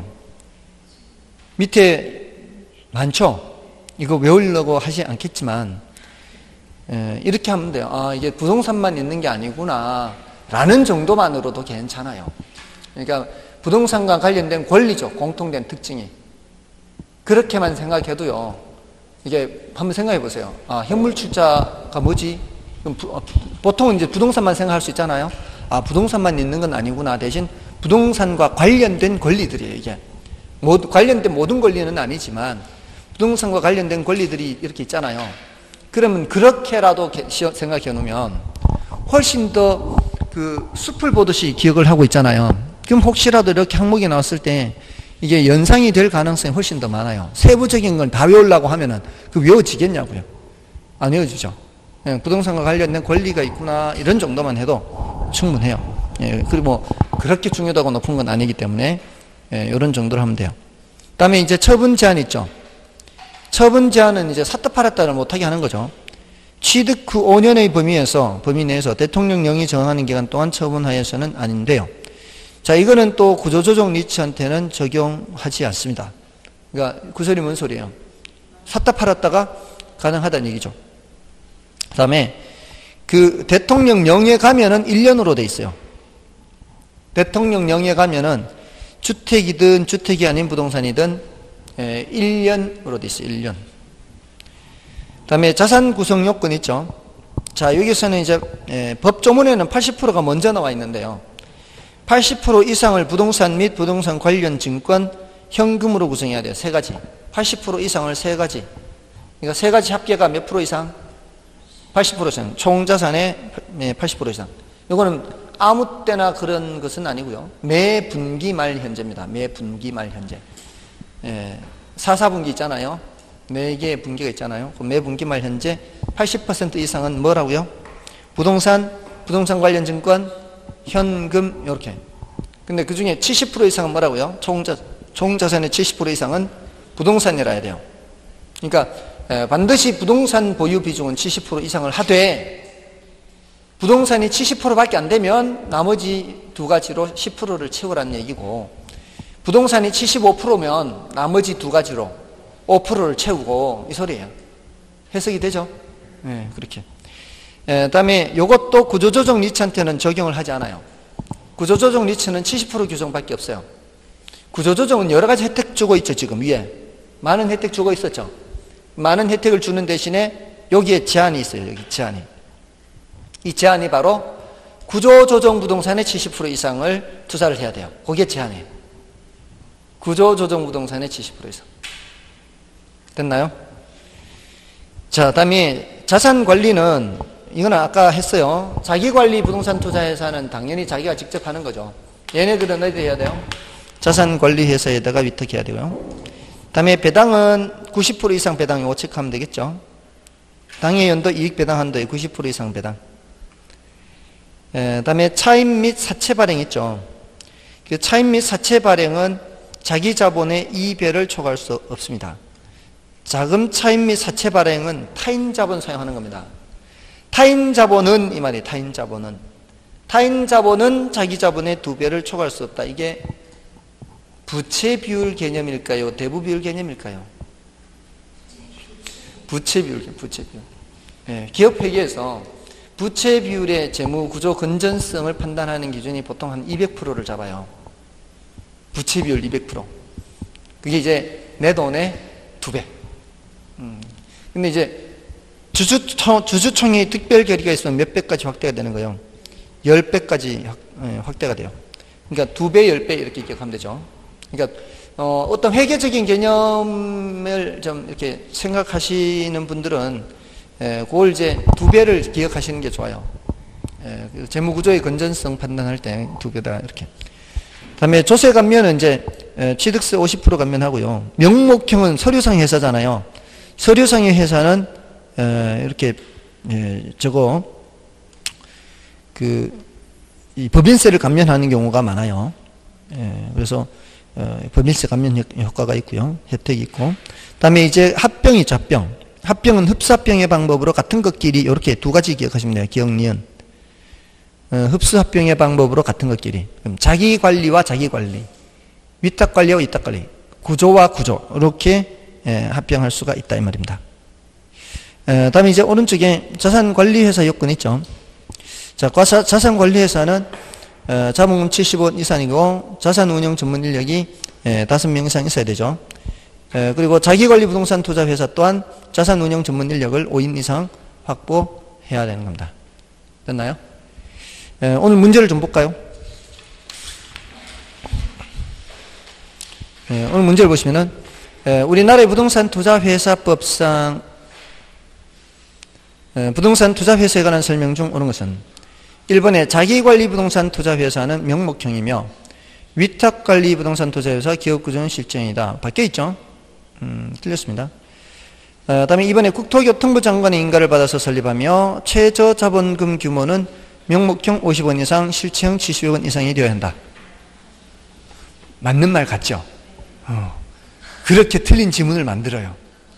밑에 많죠? 이거 외우려고 하지 않겠지만 에, 이렇게 하면 돼요. 아, 이게 부동산만 있는 게 아니구나 라는 정도만으로도 괜찮아요. 그러니까 부동산과 관련된 권리죠. 공통된 특징이. 그렇게만 생각해도요. 이게 한번 생각해 보세요. 아, 현물 출자가 뭐지? 보통은 이제 부동산만 생각할 수 있잖아요. 아, 부동산만 있는 건 아니구나. 대신 부동산과 관련된 권리들이에요, 이게. 모, 관련된 모든 권리는 아니지만 부동산과 관련된 권리들이 이렇게 있잖아요. 그러면 그렇게라도 생각해 놓으면 훨씬 더 그 숲을 보듯이 기억을 하고 있잖아요. 그럼 혹시라도 이렇게 항목이 나왔을 때 이게 연상이 될 가능성이 훨씬 더 많아요. 세부적인 건 다 외우려고 하면은 그 외워지겠냐고요. 안 외워지죠. 예, 부동산과 관련된 권리가 있구나 이런 정도만 해도 충분해요. 예, 그리고 뭐 그렇게 중요하고 높은 건 아니기 때문에 예, 이런 정도로 하면 돼요. 그 다음에 이제 처분 제한 있죠. 처분 제한은 이제 샀다 팔았다를 못하게 하는 거죠. 취득 후 오 년의 범위에서 범위 내에서 대통령령이 정하는 기간 동안 처분하여서는 아닌데요. 자, 이거는 또 구조조정 리츠한테는 적용하지 않습니다. 그러니까 그 소리 뭔 소리예요? 샀다 팔았다가 가능하다는 얘기죠. 그 다음에 그 대통령령에 가면은 일 년으로 돼 있어요. 대통령령에 가면은 주택이든 주택이 아닌 부동산이든 일 년으로 돼 있어요. 일 년. 그 다음에 자산 구성 요건 있죠. 자, 여기서는 이제 법조문에는 팔십 퍼센트가 먼저 나와 있는데요. 팔십 퍼센트 이상을 부동산 및 부동산 관련 증권, 현금으로 구성해야 돼요. 세 가지. 팔십 퍼센트 이상을 세 가지. 그러니까 세 가지 합계가 몇 프로 이상? 팔십 퍼센트 이상. 총 자산의 팔십 퍼센트 이상. 이거는 아무 때나 그런 것은 아니고요. 매 분기 말 현재입니다. 매 분기 말 현재. 예, 사, 사분기 있잖아요. 네 개의 분기가 있잖아요. 매 분기 말 현재 팔십 퍼센트 이상은 뭐라고요? 부동산, 부동산 관련 증권, 현금 이렇게. 근데 그 중에 칠십 퍼센트 이상은 뭐라고요? 총자, 총자산의 칠십 퍼센트 이상은 부동산이라 해야 돼요. 그러니까 에, 반드시 부동산 보유 비중은 칠십 퍼센트 이상을 하되 부동산이 칠십 퍼센트 밖에 안 되면 나머지 두 가지로 십 퍼센트를 채우라는 얘기고 부동산이 칠십오 퍼센트면 나머지 두 가지로 오 퍼센트를 채우고 이 소리예요. 해석이 되죠? 네, 그렇게. 그 다음에 이것도 구조조정 리츠한테는 적용을 하지 않아요. 구조조정 리츠는 칠십 퍼센트 규정밖에 없어요. 구조조정은 여러 가지 혜택 주고 있죠. 지금 위에 많은 혜택 주고 있었죠. 많은 혜택을 주는 대신에 여기에 제한이 있어요. 여기 제한이. 이 제한이 바로 구조조정 부동산의 칠십 퍼센트 이상을 투자를 해야 돼요. 그게 제한이에요. 구조조정 부동산의 칠십 퍼센트 이상. 됐나요? 자, 다음에 자산관리는 이건 아까 했어요. 자기관리 부동산 투자회사는 당연히 자기가 직접 하는 거죠. 얘네들은 어디 해야 돼요? 자산관리회사에다가 위탁해야 되고요. 다음에 배당은 구십 퍼센트 이상 배당이고 체크하면 되겠죠. 당해 연도 이익 배당 한도에 구십 퍼센트 이상 배당. 에, 다음에 차입 및 사채 발행 있죠. 그 차입 및 사채 발행은 자기 자본의 이배를 초과할 수 없습니다. 자금 차입 및 사채 발행은 타인 자본 사용하는 겁니다. 타인 자본은 이 말이에요. 타인 자본은 타인 자본은 자기 자본의 두 배를 초과할 수 없다. 이게 부채 비율 개념일까요? 대부 비율 개념일까요? 부채 비율, 부채 비율. 예, 기업 회계에서 부채 비율의 재무 구조 건전성을 판단하는 기준이 보통 한 이백 퍼센트를 잡아요. 부채 비율 이백 퍼센트. 그게 이제 내 돈의 두 배. 음. 근데 이제 주주총, 주주총회 특별 결의가 있으면 몇 배까지 확대가 되는 거예요? 십 배까지 확대가 돼요. 그러니까 두 배, 십 배 이렇게 기억하면 되죠. 그러니까 어, 어떤 회계적인 개념을 좀 이렇게 생각하시는 분들은 에, 그걸 이제 두 배를 기억하시는 게 좋아요. 에, 재무구조의 건전성 판단할 때 두 배다 이렇게. 그다음에 조세 감면은 이제 에, 취득세 오십 퍼센트 감면하고요. 명목형은 서류상 회사잖아요. 서류상의 회사는 에, 이렇게 에, 저거 그 이 법인세를 감면하는 경우가 많아요. 에, 그래서 어, 법인세 감면 효과가 있고요. 혜택이 있고. 그다음에 이제 합병이죠. 합병. 합병은 흡수합병의 방법으로 같은 것끼리 이렇게 두 가지 기억하시면 돼요. 기억, 니은. 어, 흡수합병의 방법으로 같은 것끼리. 그럼 자기관리와 자기관리, 위탁관리와 위탁관리, 구조와 구조 이렇게 예, 합병할 수가 있다 이 말입니다. 에, 다음에 이제 오른쪽에 자산관리회사 요건 있죠. 자, 자산관리회사는 에, 자본금 칠십억 원 이상이고 자산운용 전문 인력이 에, 다섯 명 이상 있어야 되죠. 에, 그리고 자기관리 부동산 투자회사 또한 자산운용 전문 인력을 오 인 이상 확보해야 되는 겁니다. 됐나요? 에, 오늘 문제를 좀 볼까요? 에, 오늘 문제를 보시면은 에, 우리나라의 부동산 투자회사법상 에, 부동산 투자회사에 관한 설명 중 옳은 것은 일 번에 자기관리 부동산 투자회사는 명목형이며 위탁관리 부동산 투자회사 기업구조는 실제형이다. 바뀌어있죠? 음, 틀렸습니다. 어, 다음에 이 번에 국토교통부 장관의 인가를 받아서 설립하며 최저 자본금 규모는 명목형 오십 원 이상, 실체형 칠십억 원 이상이 되어야 한다. 맞는 말 같죠? 어, 그렇게 틀린 지문을 만들어요.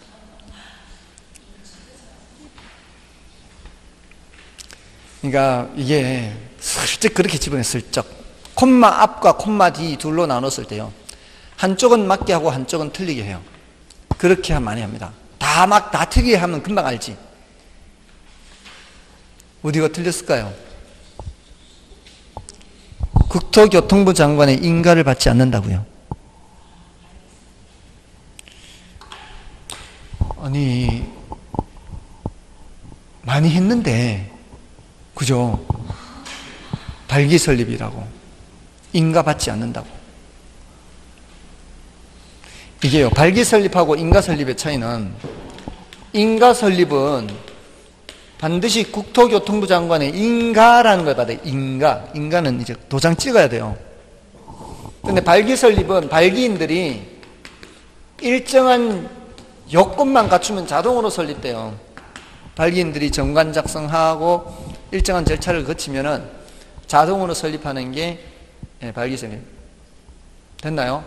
그러니까 이게 슬쩍 그렇게 집어내 슬쩍 콤마 앞과 콤마 뒤 둘로 나눴을 때요. 한쪽은 맞게 하고 한쪽은 틀리게 해요. 그렇게 많이 합니다. 다 막 다 틀리게 하면 금방 알지. 어디가 틀렸을까요? 국토교통부 장관의 인가를 받지 않는다고요. 아니 많이 했는데 그죠? 발기설립이라고 인가받지 않는다고. 이게요, 발기설립하고 인가설립의 차이는 인가설립은 반드시 국토교통부 장관의 인가라는 걸 받아요. 인가. 인가는 이제 도장 찍어야 돼요. 근데 발기설립은 발기인들이 일정한 요건만 갖추면 자동으로 설립돼요. 발기인들이 정관 작성하고 일정한 절차를 거치면은 자동으로 설립하는 게 발기설립. 됐나요?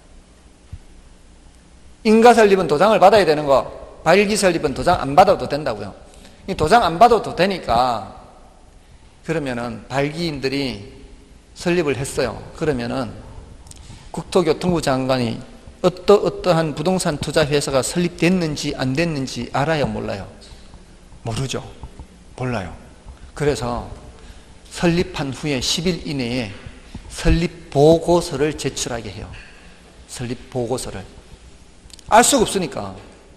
인가설립은 도장을 받아야 되는 거, 발기설립은 도장 안 받아도 된다고요. 도장 안 받아도 되니까 그러면은 발기인들이 설립을 했어요. 그러면은 국토교통부 장관이 어떠어떠한 부동산 투자 회사가 설립됐는지 안 됐는지 알아요, 몰라요? 모르죠. 몰라요. 그래서 설립한 후에 십 일 이내에 설립 보고서를 제출하게 해요. 설립 보고서를. 알 수가 없으니까.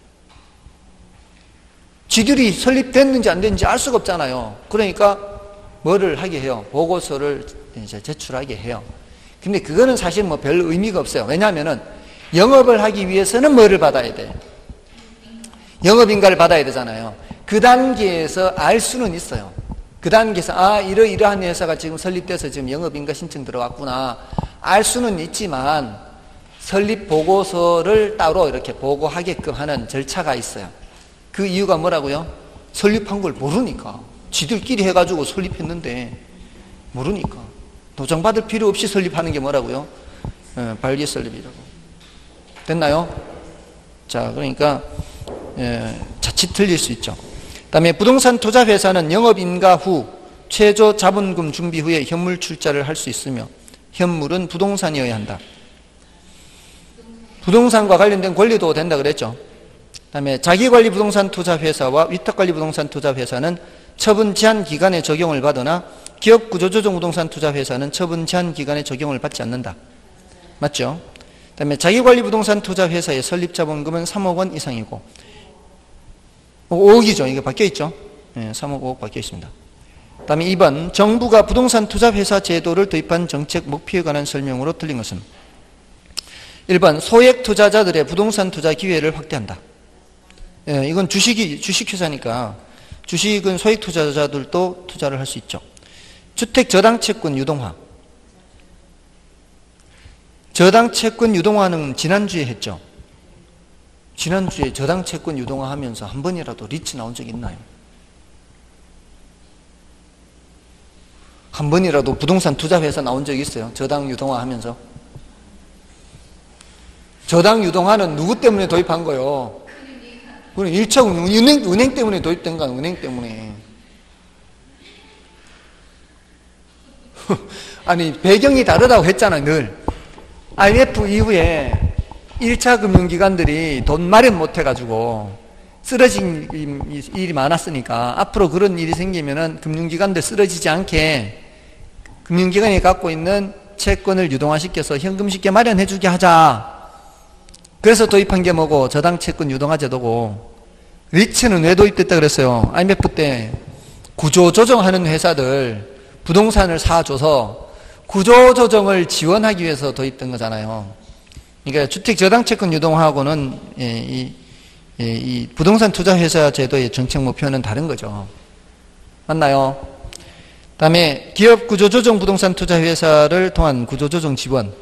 지들이 설립됐는지 안 됐는지 알 수가 없잖아요. 그러니까 뭐를 하게 해요? 보고서를 이제 제출하게 해요. 근데 그거는 사실 뭐 별 의미가 없어요. 왜냐하면은 영업을 하기 위해서는 뭐를 받아야 돼? 영업인가를 받아야 되잖아요. 그 단계에서 알 수는 있어요. 그 단계에서 아 이러이러한 회사가 지금 설립돼서 지금 영업인가 신청 들어왔구나 알 수는 있지만 설립 보고서를 따로 이렇게 보고하게끔 하는 절차가 있어요. 그 이유가 뭐라고요? 설립한 걸 모르니까. 지들끼리 해가지고 설립했는데 모르니까. 도장 받을 필요 없이 설립하는 게 뭐라고요? 예, 발기 설립이라고. 됐나요? 자, 그러니까 예, 자칫 틀릴 수 있죠. 그 다음에 부동산 투자회사는 영업인가 후 최저 자본금 준비 후에 현물 출자를 할 수 있으며 현물은 부동산이어야 한다. 부동산과 관련된 권리도 된다 그랬죠. 그다음에 자기관리 부동산 투자 회사와 위탁관리 부동산 투자 회사는 처분 제한 기간에 적용을 받으나 기업 구조조정 부동산 투자 회사는 처분 제한 기간에 적용을 받지 않는다. 맞죠? 그다음에 자기관리 부동산 투자 회사의 설립 자본금은 삼억 원 이상이고 오억이죠. 이게 바뀌어 있죠. 네, 삼억 오억 바뀌어 있습니다. 그다음에 이 번 정부가 부동산 투자 회사 제도를 도입한 정책 목표에 관한 설명으로 틀린 것은 일 번 소액 투자자들의 부동산 투자 기회를 확대한다. 예, 이건 주식이 주식회사니까 주식은 소액 투자자들도 투자를 할 수 있죠. 주택 저당 채권 유동화. 저당 채권 유동화는 지난주에 했죠. 지난주에 저당 채권 유동화 하면서 한 번이라도 리츠 나온 적 있나요? 한 번이라도 부동산 투자 회사 나온 적 있어요? 저당 유동화 하면서? 저당 유동화는 누구 때문에 도입한 거요? 그럼 일 차 은행, 은행 때문에 도입된 거야, 은행 때문에. 아니, 배경이 다르다고 했잖아, 늘. 아이엠에프 이후에 일 차 금융기관들이 돈 마련 못 해가지고 쓰러진 일이 많았으니까 앞으로 그런 일이 생기면은 금융기관들 쓰러지지 않게 금융기관이 갖고 있는 채권을 유동화시켜서 현금 쉽게 마련해주게 하자. 그래서 도입한 게 뭐고, 저당 채권 유동화 제도고, 리츠는 왜 도입됐다 그랬어요? 아이엠에프 때 구조조정하는 회사들 부동산을 사줘서 구조조정을 지원하기 위해서 도입된 거잖아요. 그러니까 주택 저당 채권 유동화하고는 이, 이, 이 부동산 투자 회사 제도의 정책 목표는 다른 거죠. 맞나요? 다음에 기업 구조조정 부동산 투자 회사를 통한 구조조정 지원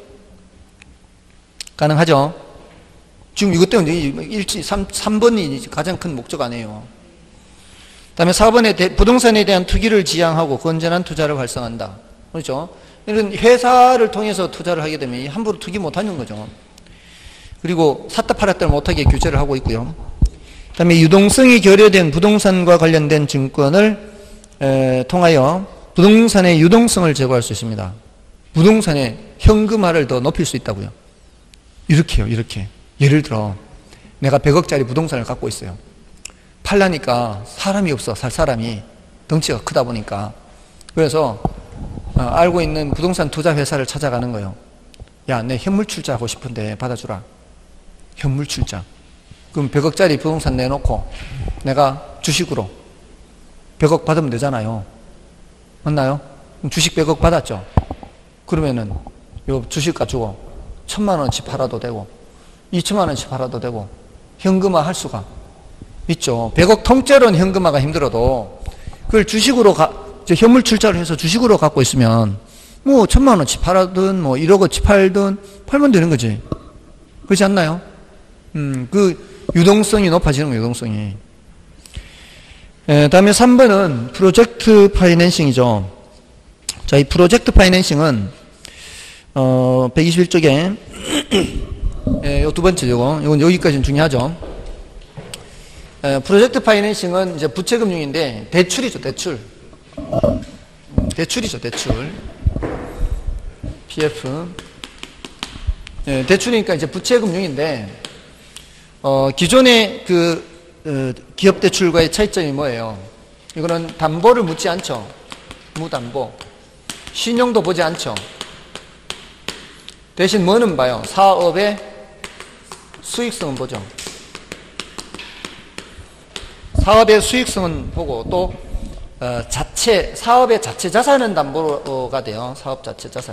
가능하죠. 지금 이것 때문에 일치 삼 번이 가장 큰 목적 아니에요. 다음에 사 번에 대, 부동산에 대한 투기를 지양하고 건전한 투자를 활성화한다. 그렇죠? 이런 회사를 통해서 투자를 하게 되면 함부로 투기 못하는 거죠. 그리고 샀다 팔았다를 못하게 규제를 하고 있고요. 그 다음에 유동성이 결여된 부동산과 관련된 증권을 에, 통하여 부동산의 유동성을 제고할 수 있습니다. 부동산의 현금화를 더 높일 수 있다고요. 이렇게요, 이렇게. 예를 들어 내가 백억짜리 부동산을 갖고 있어요. 팔라니까 사람이 없어, 살 사람이. 덩치가 크다 보니까. 그래서 어, 알고 있는 부동산 투자 회사를 찾아가는 거예요. 야, 내 현물 출자하고 싶은데 받아주라. 현물 출자. 그럼 백억짜리 부동산 내놓고 내가 주식으로 백억 받으면 되잖아요. 맞나요? 주식 백억 받았죠. 그러면은 요 주식 가지고 천만 원치 팔아도 되고 이천만 원치 팔아도 되고 현금화 할 수가 있죠. 백억 통째로는 현금화가 힘들어도 그걸 주식으로 가, 현물 출자를 해서 주식으로 갖고 있으면 뭐 천만 원치 팔든 뭐 일억어치 팔든 팔면 되는 거지. 그렇지 않나요? 음, 그 유동성이 높아지는 거예요, 유동성이. 에, 다음에 삼 번은 프로젝트 파이낸싱이죠. 자, 이 프로젝트 파이낸싱은 어, 백이십일 쪽에 예, 요 두 번째 요거, 이건 여기까지는 중요하죠. 에, 프로젝트 파이낸싱은 이제 부채금융인데 대출이죠, 대출. 대출이죠, 대출. 피에프. 예, 대출이니까 이제 부채금융인데, 어, 기존의 그, 어, 기업 대출과의 차이점이 뭐예요? 이거는 담보를 묻지 않죠. 무담보. 신용도 보지 않죠. 대신 뭐는 봐요? 사업의 수익성은 보죠. 사업의 수익성은 보고 또 어, 자체 사업의 자체 자산은 담보가 돼요. 사업 자체 자산.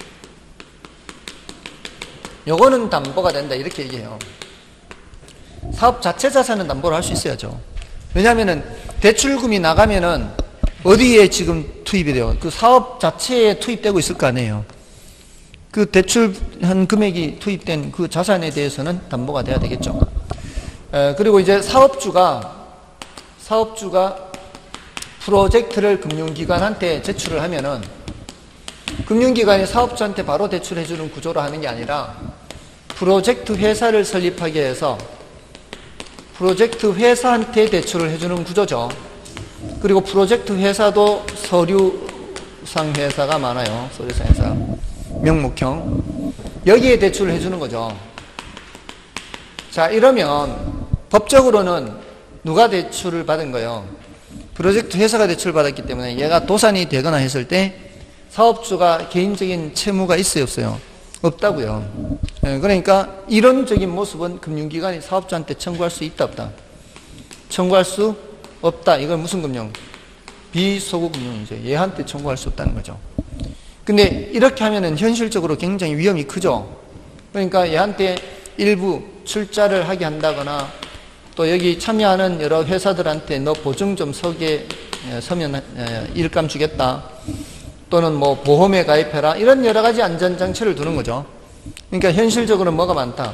요거는 담보가 된다 이렇게 얘기해요. 사업 자체 자산은 담보를 할 수 있어야죠. 왜냐하면은 대출금이 나가면은 어디에 지금 투입이 돼요? 그 사업 자체에 투입되고 있을 거 아니에요. 그 대출한 금액이 투입된 그 자산에 대해서는 담보가 돼야 되겠죠. 에, 그리고 이제 사업주가 사업주가 프로젝트를 금융기관한테 제출을 하면은 금융기관이 사업주한테 바로 대출해주는 구조로 하는 게 아니라 프로젝트 회사를 설립하게 해서 프로젝트 회사한테 대출을 해주는 구조죠. 그리고 프로젝트 회사도 서류상 회사가 많아요. 서류상 회사. 명목형. 여기에 대출을 해주는 거죠. 자, 이러면 법적으로는 누가 대출을 받은 거예요? 프로젝트 회사가 대출을 받았기 때문에 얘가 도산이 되거나 했을 때 사업주가 개인적인 채무가 있어요, 없어요? 없다고요. 그러니까 이론적인 모습은 금융기관이 사업주한테 청구할 수 있다, 없다? 청구할 수 없다. 이건 무슨 금융? 비소구금융이죠. 얘한테 청구할 수 없다는 거죠. 근데 이렇게 하면은 현실적으로 굉장히 위험이 크죠. 그러니까 얘한테 일부 출자를 하게 한다거나 또 여기 참여하는 여러 회사들한테 너 보증 좀 서게 서면 일감 주겠다. 또는 뭐 보험에 가입해라. 이런 여러 가지 안전장치를 두는 거죠. 그러니까 현실적으로는 뭐가 많다?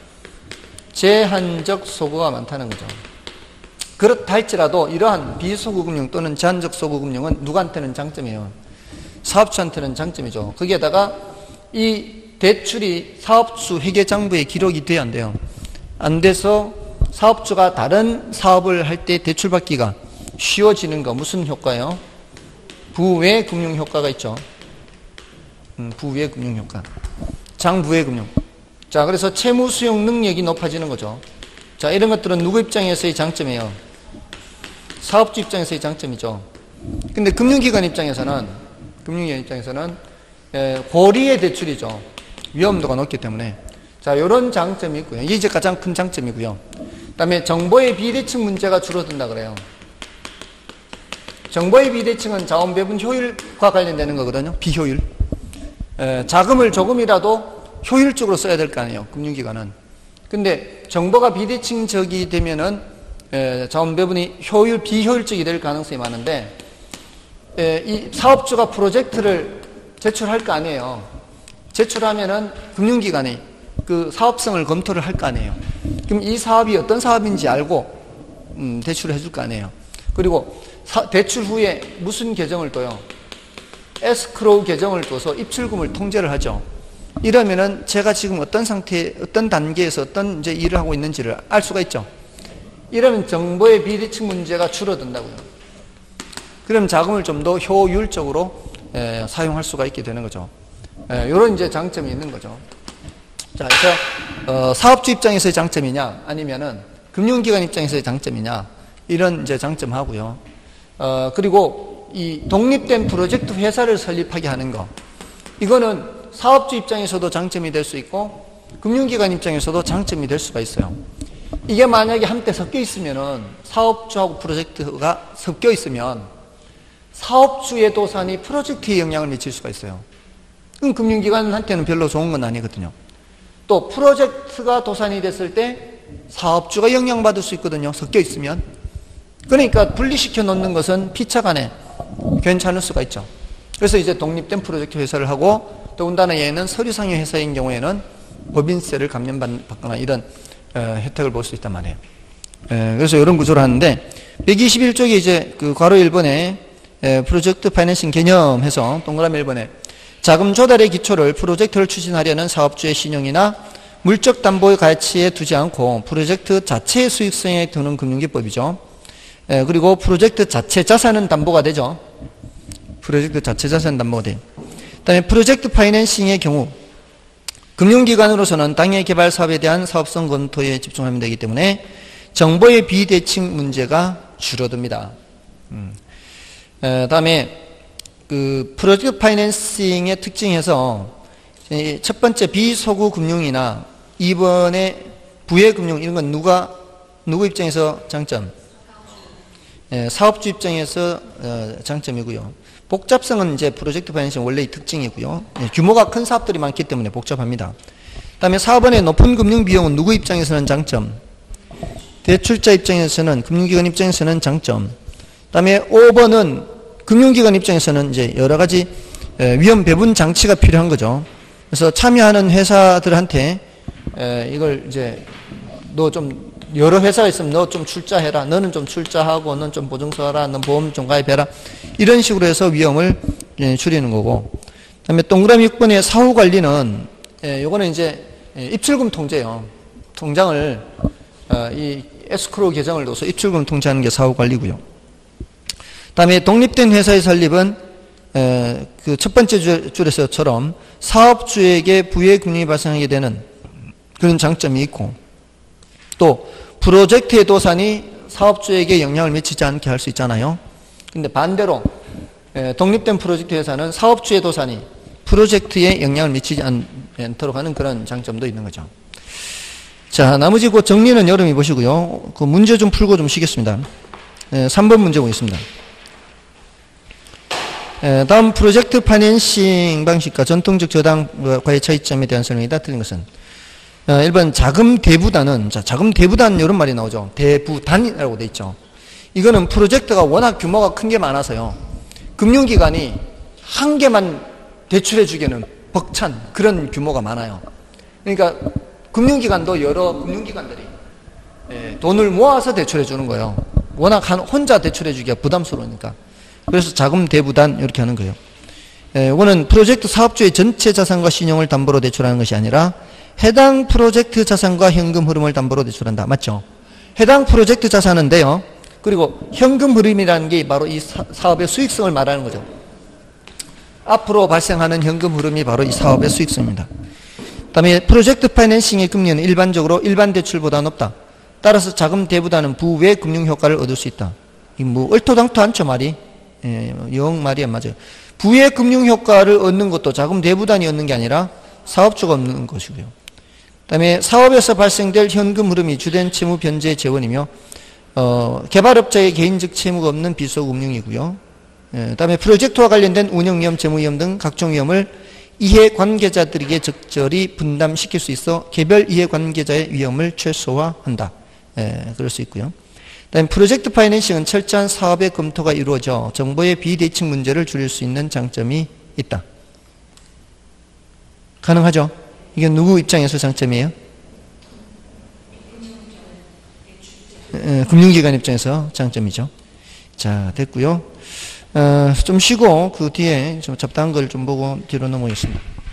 제한적 소구가 많다는 거죠. 그렇다 할지라도 이러한 비소구금융 또는 제한적 소구금융은 누구한테는 장점이에요? 사업주한테는 장점이죠. 거기에다가 이 대출이 사업주 회계장부에 기록이 돼야 안 돼요. 안 돼서 사업주가 다른 사업을 할 때 대출받기가 쉬워지는 거 무슨 효과예요? 부외 금융 효과가 있죠. 음, 부외 금융 효과. 장부외 금융. 자, 그래서 채무 수용 능력이 높아지는 거죠. 자, 이런 것들은 누구 입장에서의 장점이에요? 사업주 입장에서의 장점이죠. 근데 금융기관 입장에서는 금융기관 입장에서는 에, 고리의 대출이죠. 위험도가 높기 때문에. 자, 이런 장점이 있고요. 이게 이제 가장 큰 장점이고요. 그 다음에 정보의 비대칭 문제가 줄어든다 그래요. 정보의 비대칭은 자원 배분 효율과 관련되는 거거든요. 비효율. 에, 자금을 조금이라도 효율적으로 써야 될 거 아니에요. 금융기관은. 근데 정보가 비대칭적이 되면은 에, 자원 배분이 효율, 비효율적이 될 가능성이 많은데 에, 이 사업주가 프로젝트를 제출할 거 아니에요. 제출하면은 금융기관이 그 사업성을 검토를 할 거 아니에요. 그럼 이 사업이 어떤 사업인지 알고 음, 대출을 해줄 거 아니에요. 그리고 사, 대출 후에 무슨 계정을 둬요? 에스크로우 계정을 둬서 입출금을 통제를 하죠. 이러면은 제가 지금 어떤 상태, 어떤 단계에서 어떤 이제 일을 하고 있는지를 알 수가 있죠. 이러면 정보의 비대칭 문제가 줄어든다고요. 그럼 자금을 좀 더 효율적으로 에, 사용할 수가 있게 되는 거죠. 에, 이런 이제 장점이 있는 거죠. 자, 그래서 어, 사업주 입장에서의 장점이냐, 아니면은 금융기관 입장에서의 장점이냐, 이런 이제 장점하고요. 어, 그리고 이 독립된 프로젝트 회사를 설립하게 하는 거, 이거는 사업주 입장에서도 장점이 될 수 있고 금융기관 입장에서도 장점이 될 수가 있어요. 이게 만약에 한때 섞여 있으면은 사업주하고 프로젝트가 섞여 있으면 사업주의 도산이 프로젝트에 영향을 미칠 수가 있어요. 그럼 금융기관한테는 별로 좋은 건 아니거든요. 또 프로젝트가 도산이 됐을 때 사업주가 영향받을 수 있거든요. 섞여 있으면. 그러니까 분리시켜 놓는 것은 피차간에 괜찮을 수가 있죠. 그래서 이제 독립된 프로젝트 회사를 하고 더군다나 얘는 서류상의 회사인 경우에는 법인세를 감면받거나 이런 어, 혜택을 볼 수 있단 말이에요. 에, 그래서 이런 구조를 하는데 백이십일 쪽에 이제 그 괄호 일 번에 에, 프로젝트 파이낸싱 개념해서 동그라미 일 번에 자금 조달의 기초를 프로젝트를 추진하려는 사업주의 신용이나 물적 담보의 가치에 두지 않고 프로젝트 자체의 수익성에 두는 금융기법이죠. 에, 그리고 프로젝트 자체 자산은 담보가 되죠. 프로젝트 자체 자산 담보가 돼요. 그 다음에 프로젝트 파이낸싱의 경우 금융기관으로서는 당해 개발 사업에 대한 사업성 검토에 집중하면 되기 때문에 정보의 비대칭 문제가 줄어듭니다. 음. 에, 다음에 그 프로젝트 파이낸싱의 특징에서 첫 번째 비소구 금융이나 이 번에 부의 금융 이런 건 누가 누구 입장에서 장점? 에, 사업주 입장에서 어, 장점이고요. 복잡성은 이제 프로젝트 파이낸싱 원래의 특징이고요. 예, 규모가 큰 사업들이 많기 때문에 복잡합니다. 그 다음에 사 번의 높은 금융 비용은 누구 입장에서는 장점? 대출자 입장에서는, 금융기관 입장에서는 장점. 그 다음에 오 번은 금융기관 입장에서는 이제 여러 가지 위험 배분 장치가 필요한 거죠. 그래서 참여하는 회사들한테 이걸 이제 너 좀 여러 회사가 있으면 너 좀 출자해라. 너는 좀 출자하고 너는 좀 보증서라. 너 보험 좀 가입해라. 이런 식으로 해서 위험을 줄이는 거고. 그다음에 동그라미 육 번의 사후 관리는 요거는 이제 입출금 통제예요. 통장을 이 에스크로우 계정을 둬서 입출금 통제하는 게 사후 관리고요. 그다음에 독립된 회사의 설립은 그 첫 번째 줄에서처럼 사업주에게 부의 금융이 발생하게 되는 그런 장점이 있고, 또 프로젝트의 도산이 사업주에게 영향을 미치지 않게 할 수 있잖아요. 근데 반대로 독립된 프로젝트 회사는 사업주의 도산이 프로젝트에 영향을 미치지 않도록 하는 그런 장점도 있는 거죠. 자, 나머지 그 정리는 여러분이 보시고요. 그 문제 좀 풀고 좀 쉬겠습니다. 삼 번 문제 보겠습니다. 다음 프로젝트 파이낸싱 방식과 전통적 저당과의 차이점에 대한 설명이다. 틀린 것은 일 번 자금 대부단은, 자, 자금 대부단 이런 말이 나오죠. 대부단이라고 돼 있죠. 이거는 프로젝트가 워낙 규모가 큰 게 많아서요. 금융기관이 한 개만 대출해 주기에는 벅찬 그런 규모가 많아요. 그러니까 금융기관도 여러 금융기관들이 돈을 모아서 대출해 주는 거예요. 워낙 한 혼자 대출해 주기가 부담스러우니까. 그래서 자금 대부단 이렇게 하는 거예요. 이거는 프로젝트 사업주의 전체 자산과 신용을 담보로 대출하는 것이 아니라 해당 프로젝트 자산과 현금 흐름을 담보로 대출한다. 맞죠? 해당 프로젝트 자산인데요. 그리고 현금 흐름이라는 게 바로 이 사업의 수익성을 말하는 거죠. 앞으로 발생하는 현금 흐름이 바로 이 사업의 수익성입니다. 그 다음에 프로젝트 파이낸싱의 금리는 일반적으로 일반 대출보다 높다. 따라서 자금 대부단은 부외 금융 효과를 얻을 수 있다. 이 뭐 얼토당토 않죠, 말이? 예, 영 말이 안 맞아요. 부외 금융 효과를 얻는 것도 자금 대부단이 얻는 게 아니라 사업주가 얻는 것이고요. 그 다음에 사업에서 발생될 현금 흐름이 주된 채무 변제의 재원이며 어, 개발업자의 개인적 채무가 없는 비소득 금융이고요. 예, 그 다음에 프로젝트와 관련된 운영위험, 재무위험 등 각종 위험을 이해관계자들에게 적절히 분담시킬 수 있어 개별 이해관계자의 위험을 최소화한다. 예, 그럴 수 있고요. 그 다음에 프로젝트 파이낸싱은 철저한 사업의 검토가 이루어져 정보의 비대칭 문제를 줄일 수 있는 장점이 있다. 가능하죠? 이게 누구 입장에서 장점이에요? 예, 금융기관 입장에서 장점이죠. 자, 됐고요. 어, 좀 쉬고 그 뒤에 좀 잡다한 걸 좀 보고 뒤로 넘어가겠습니다.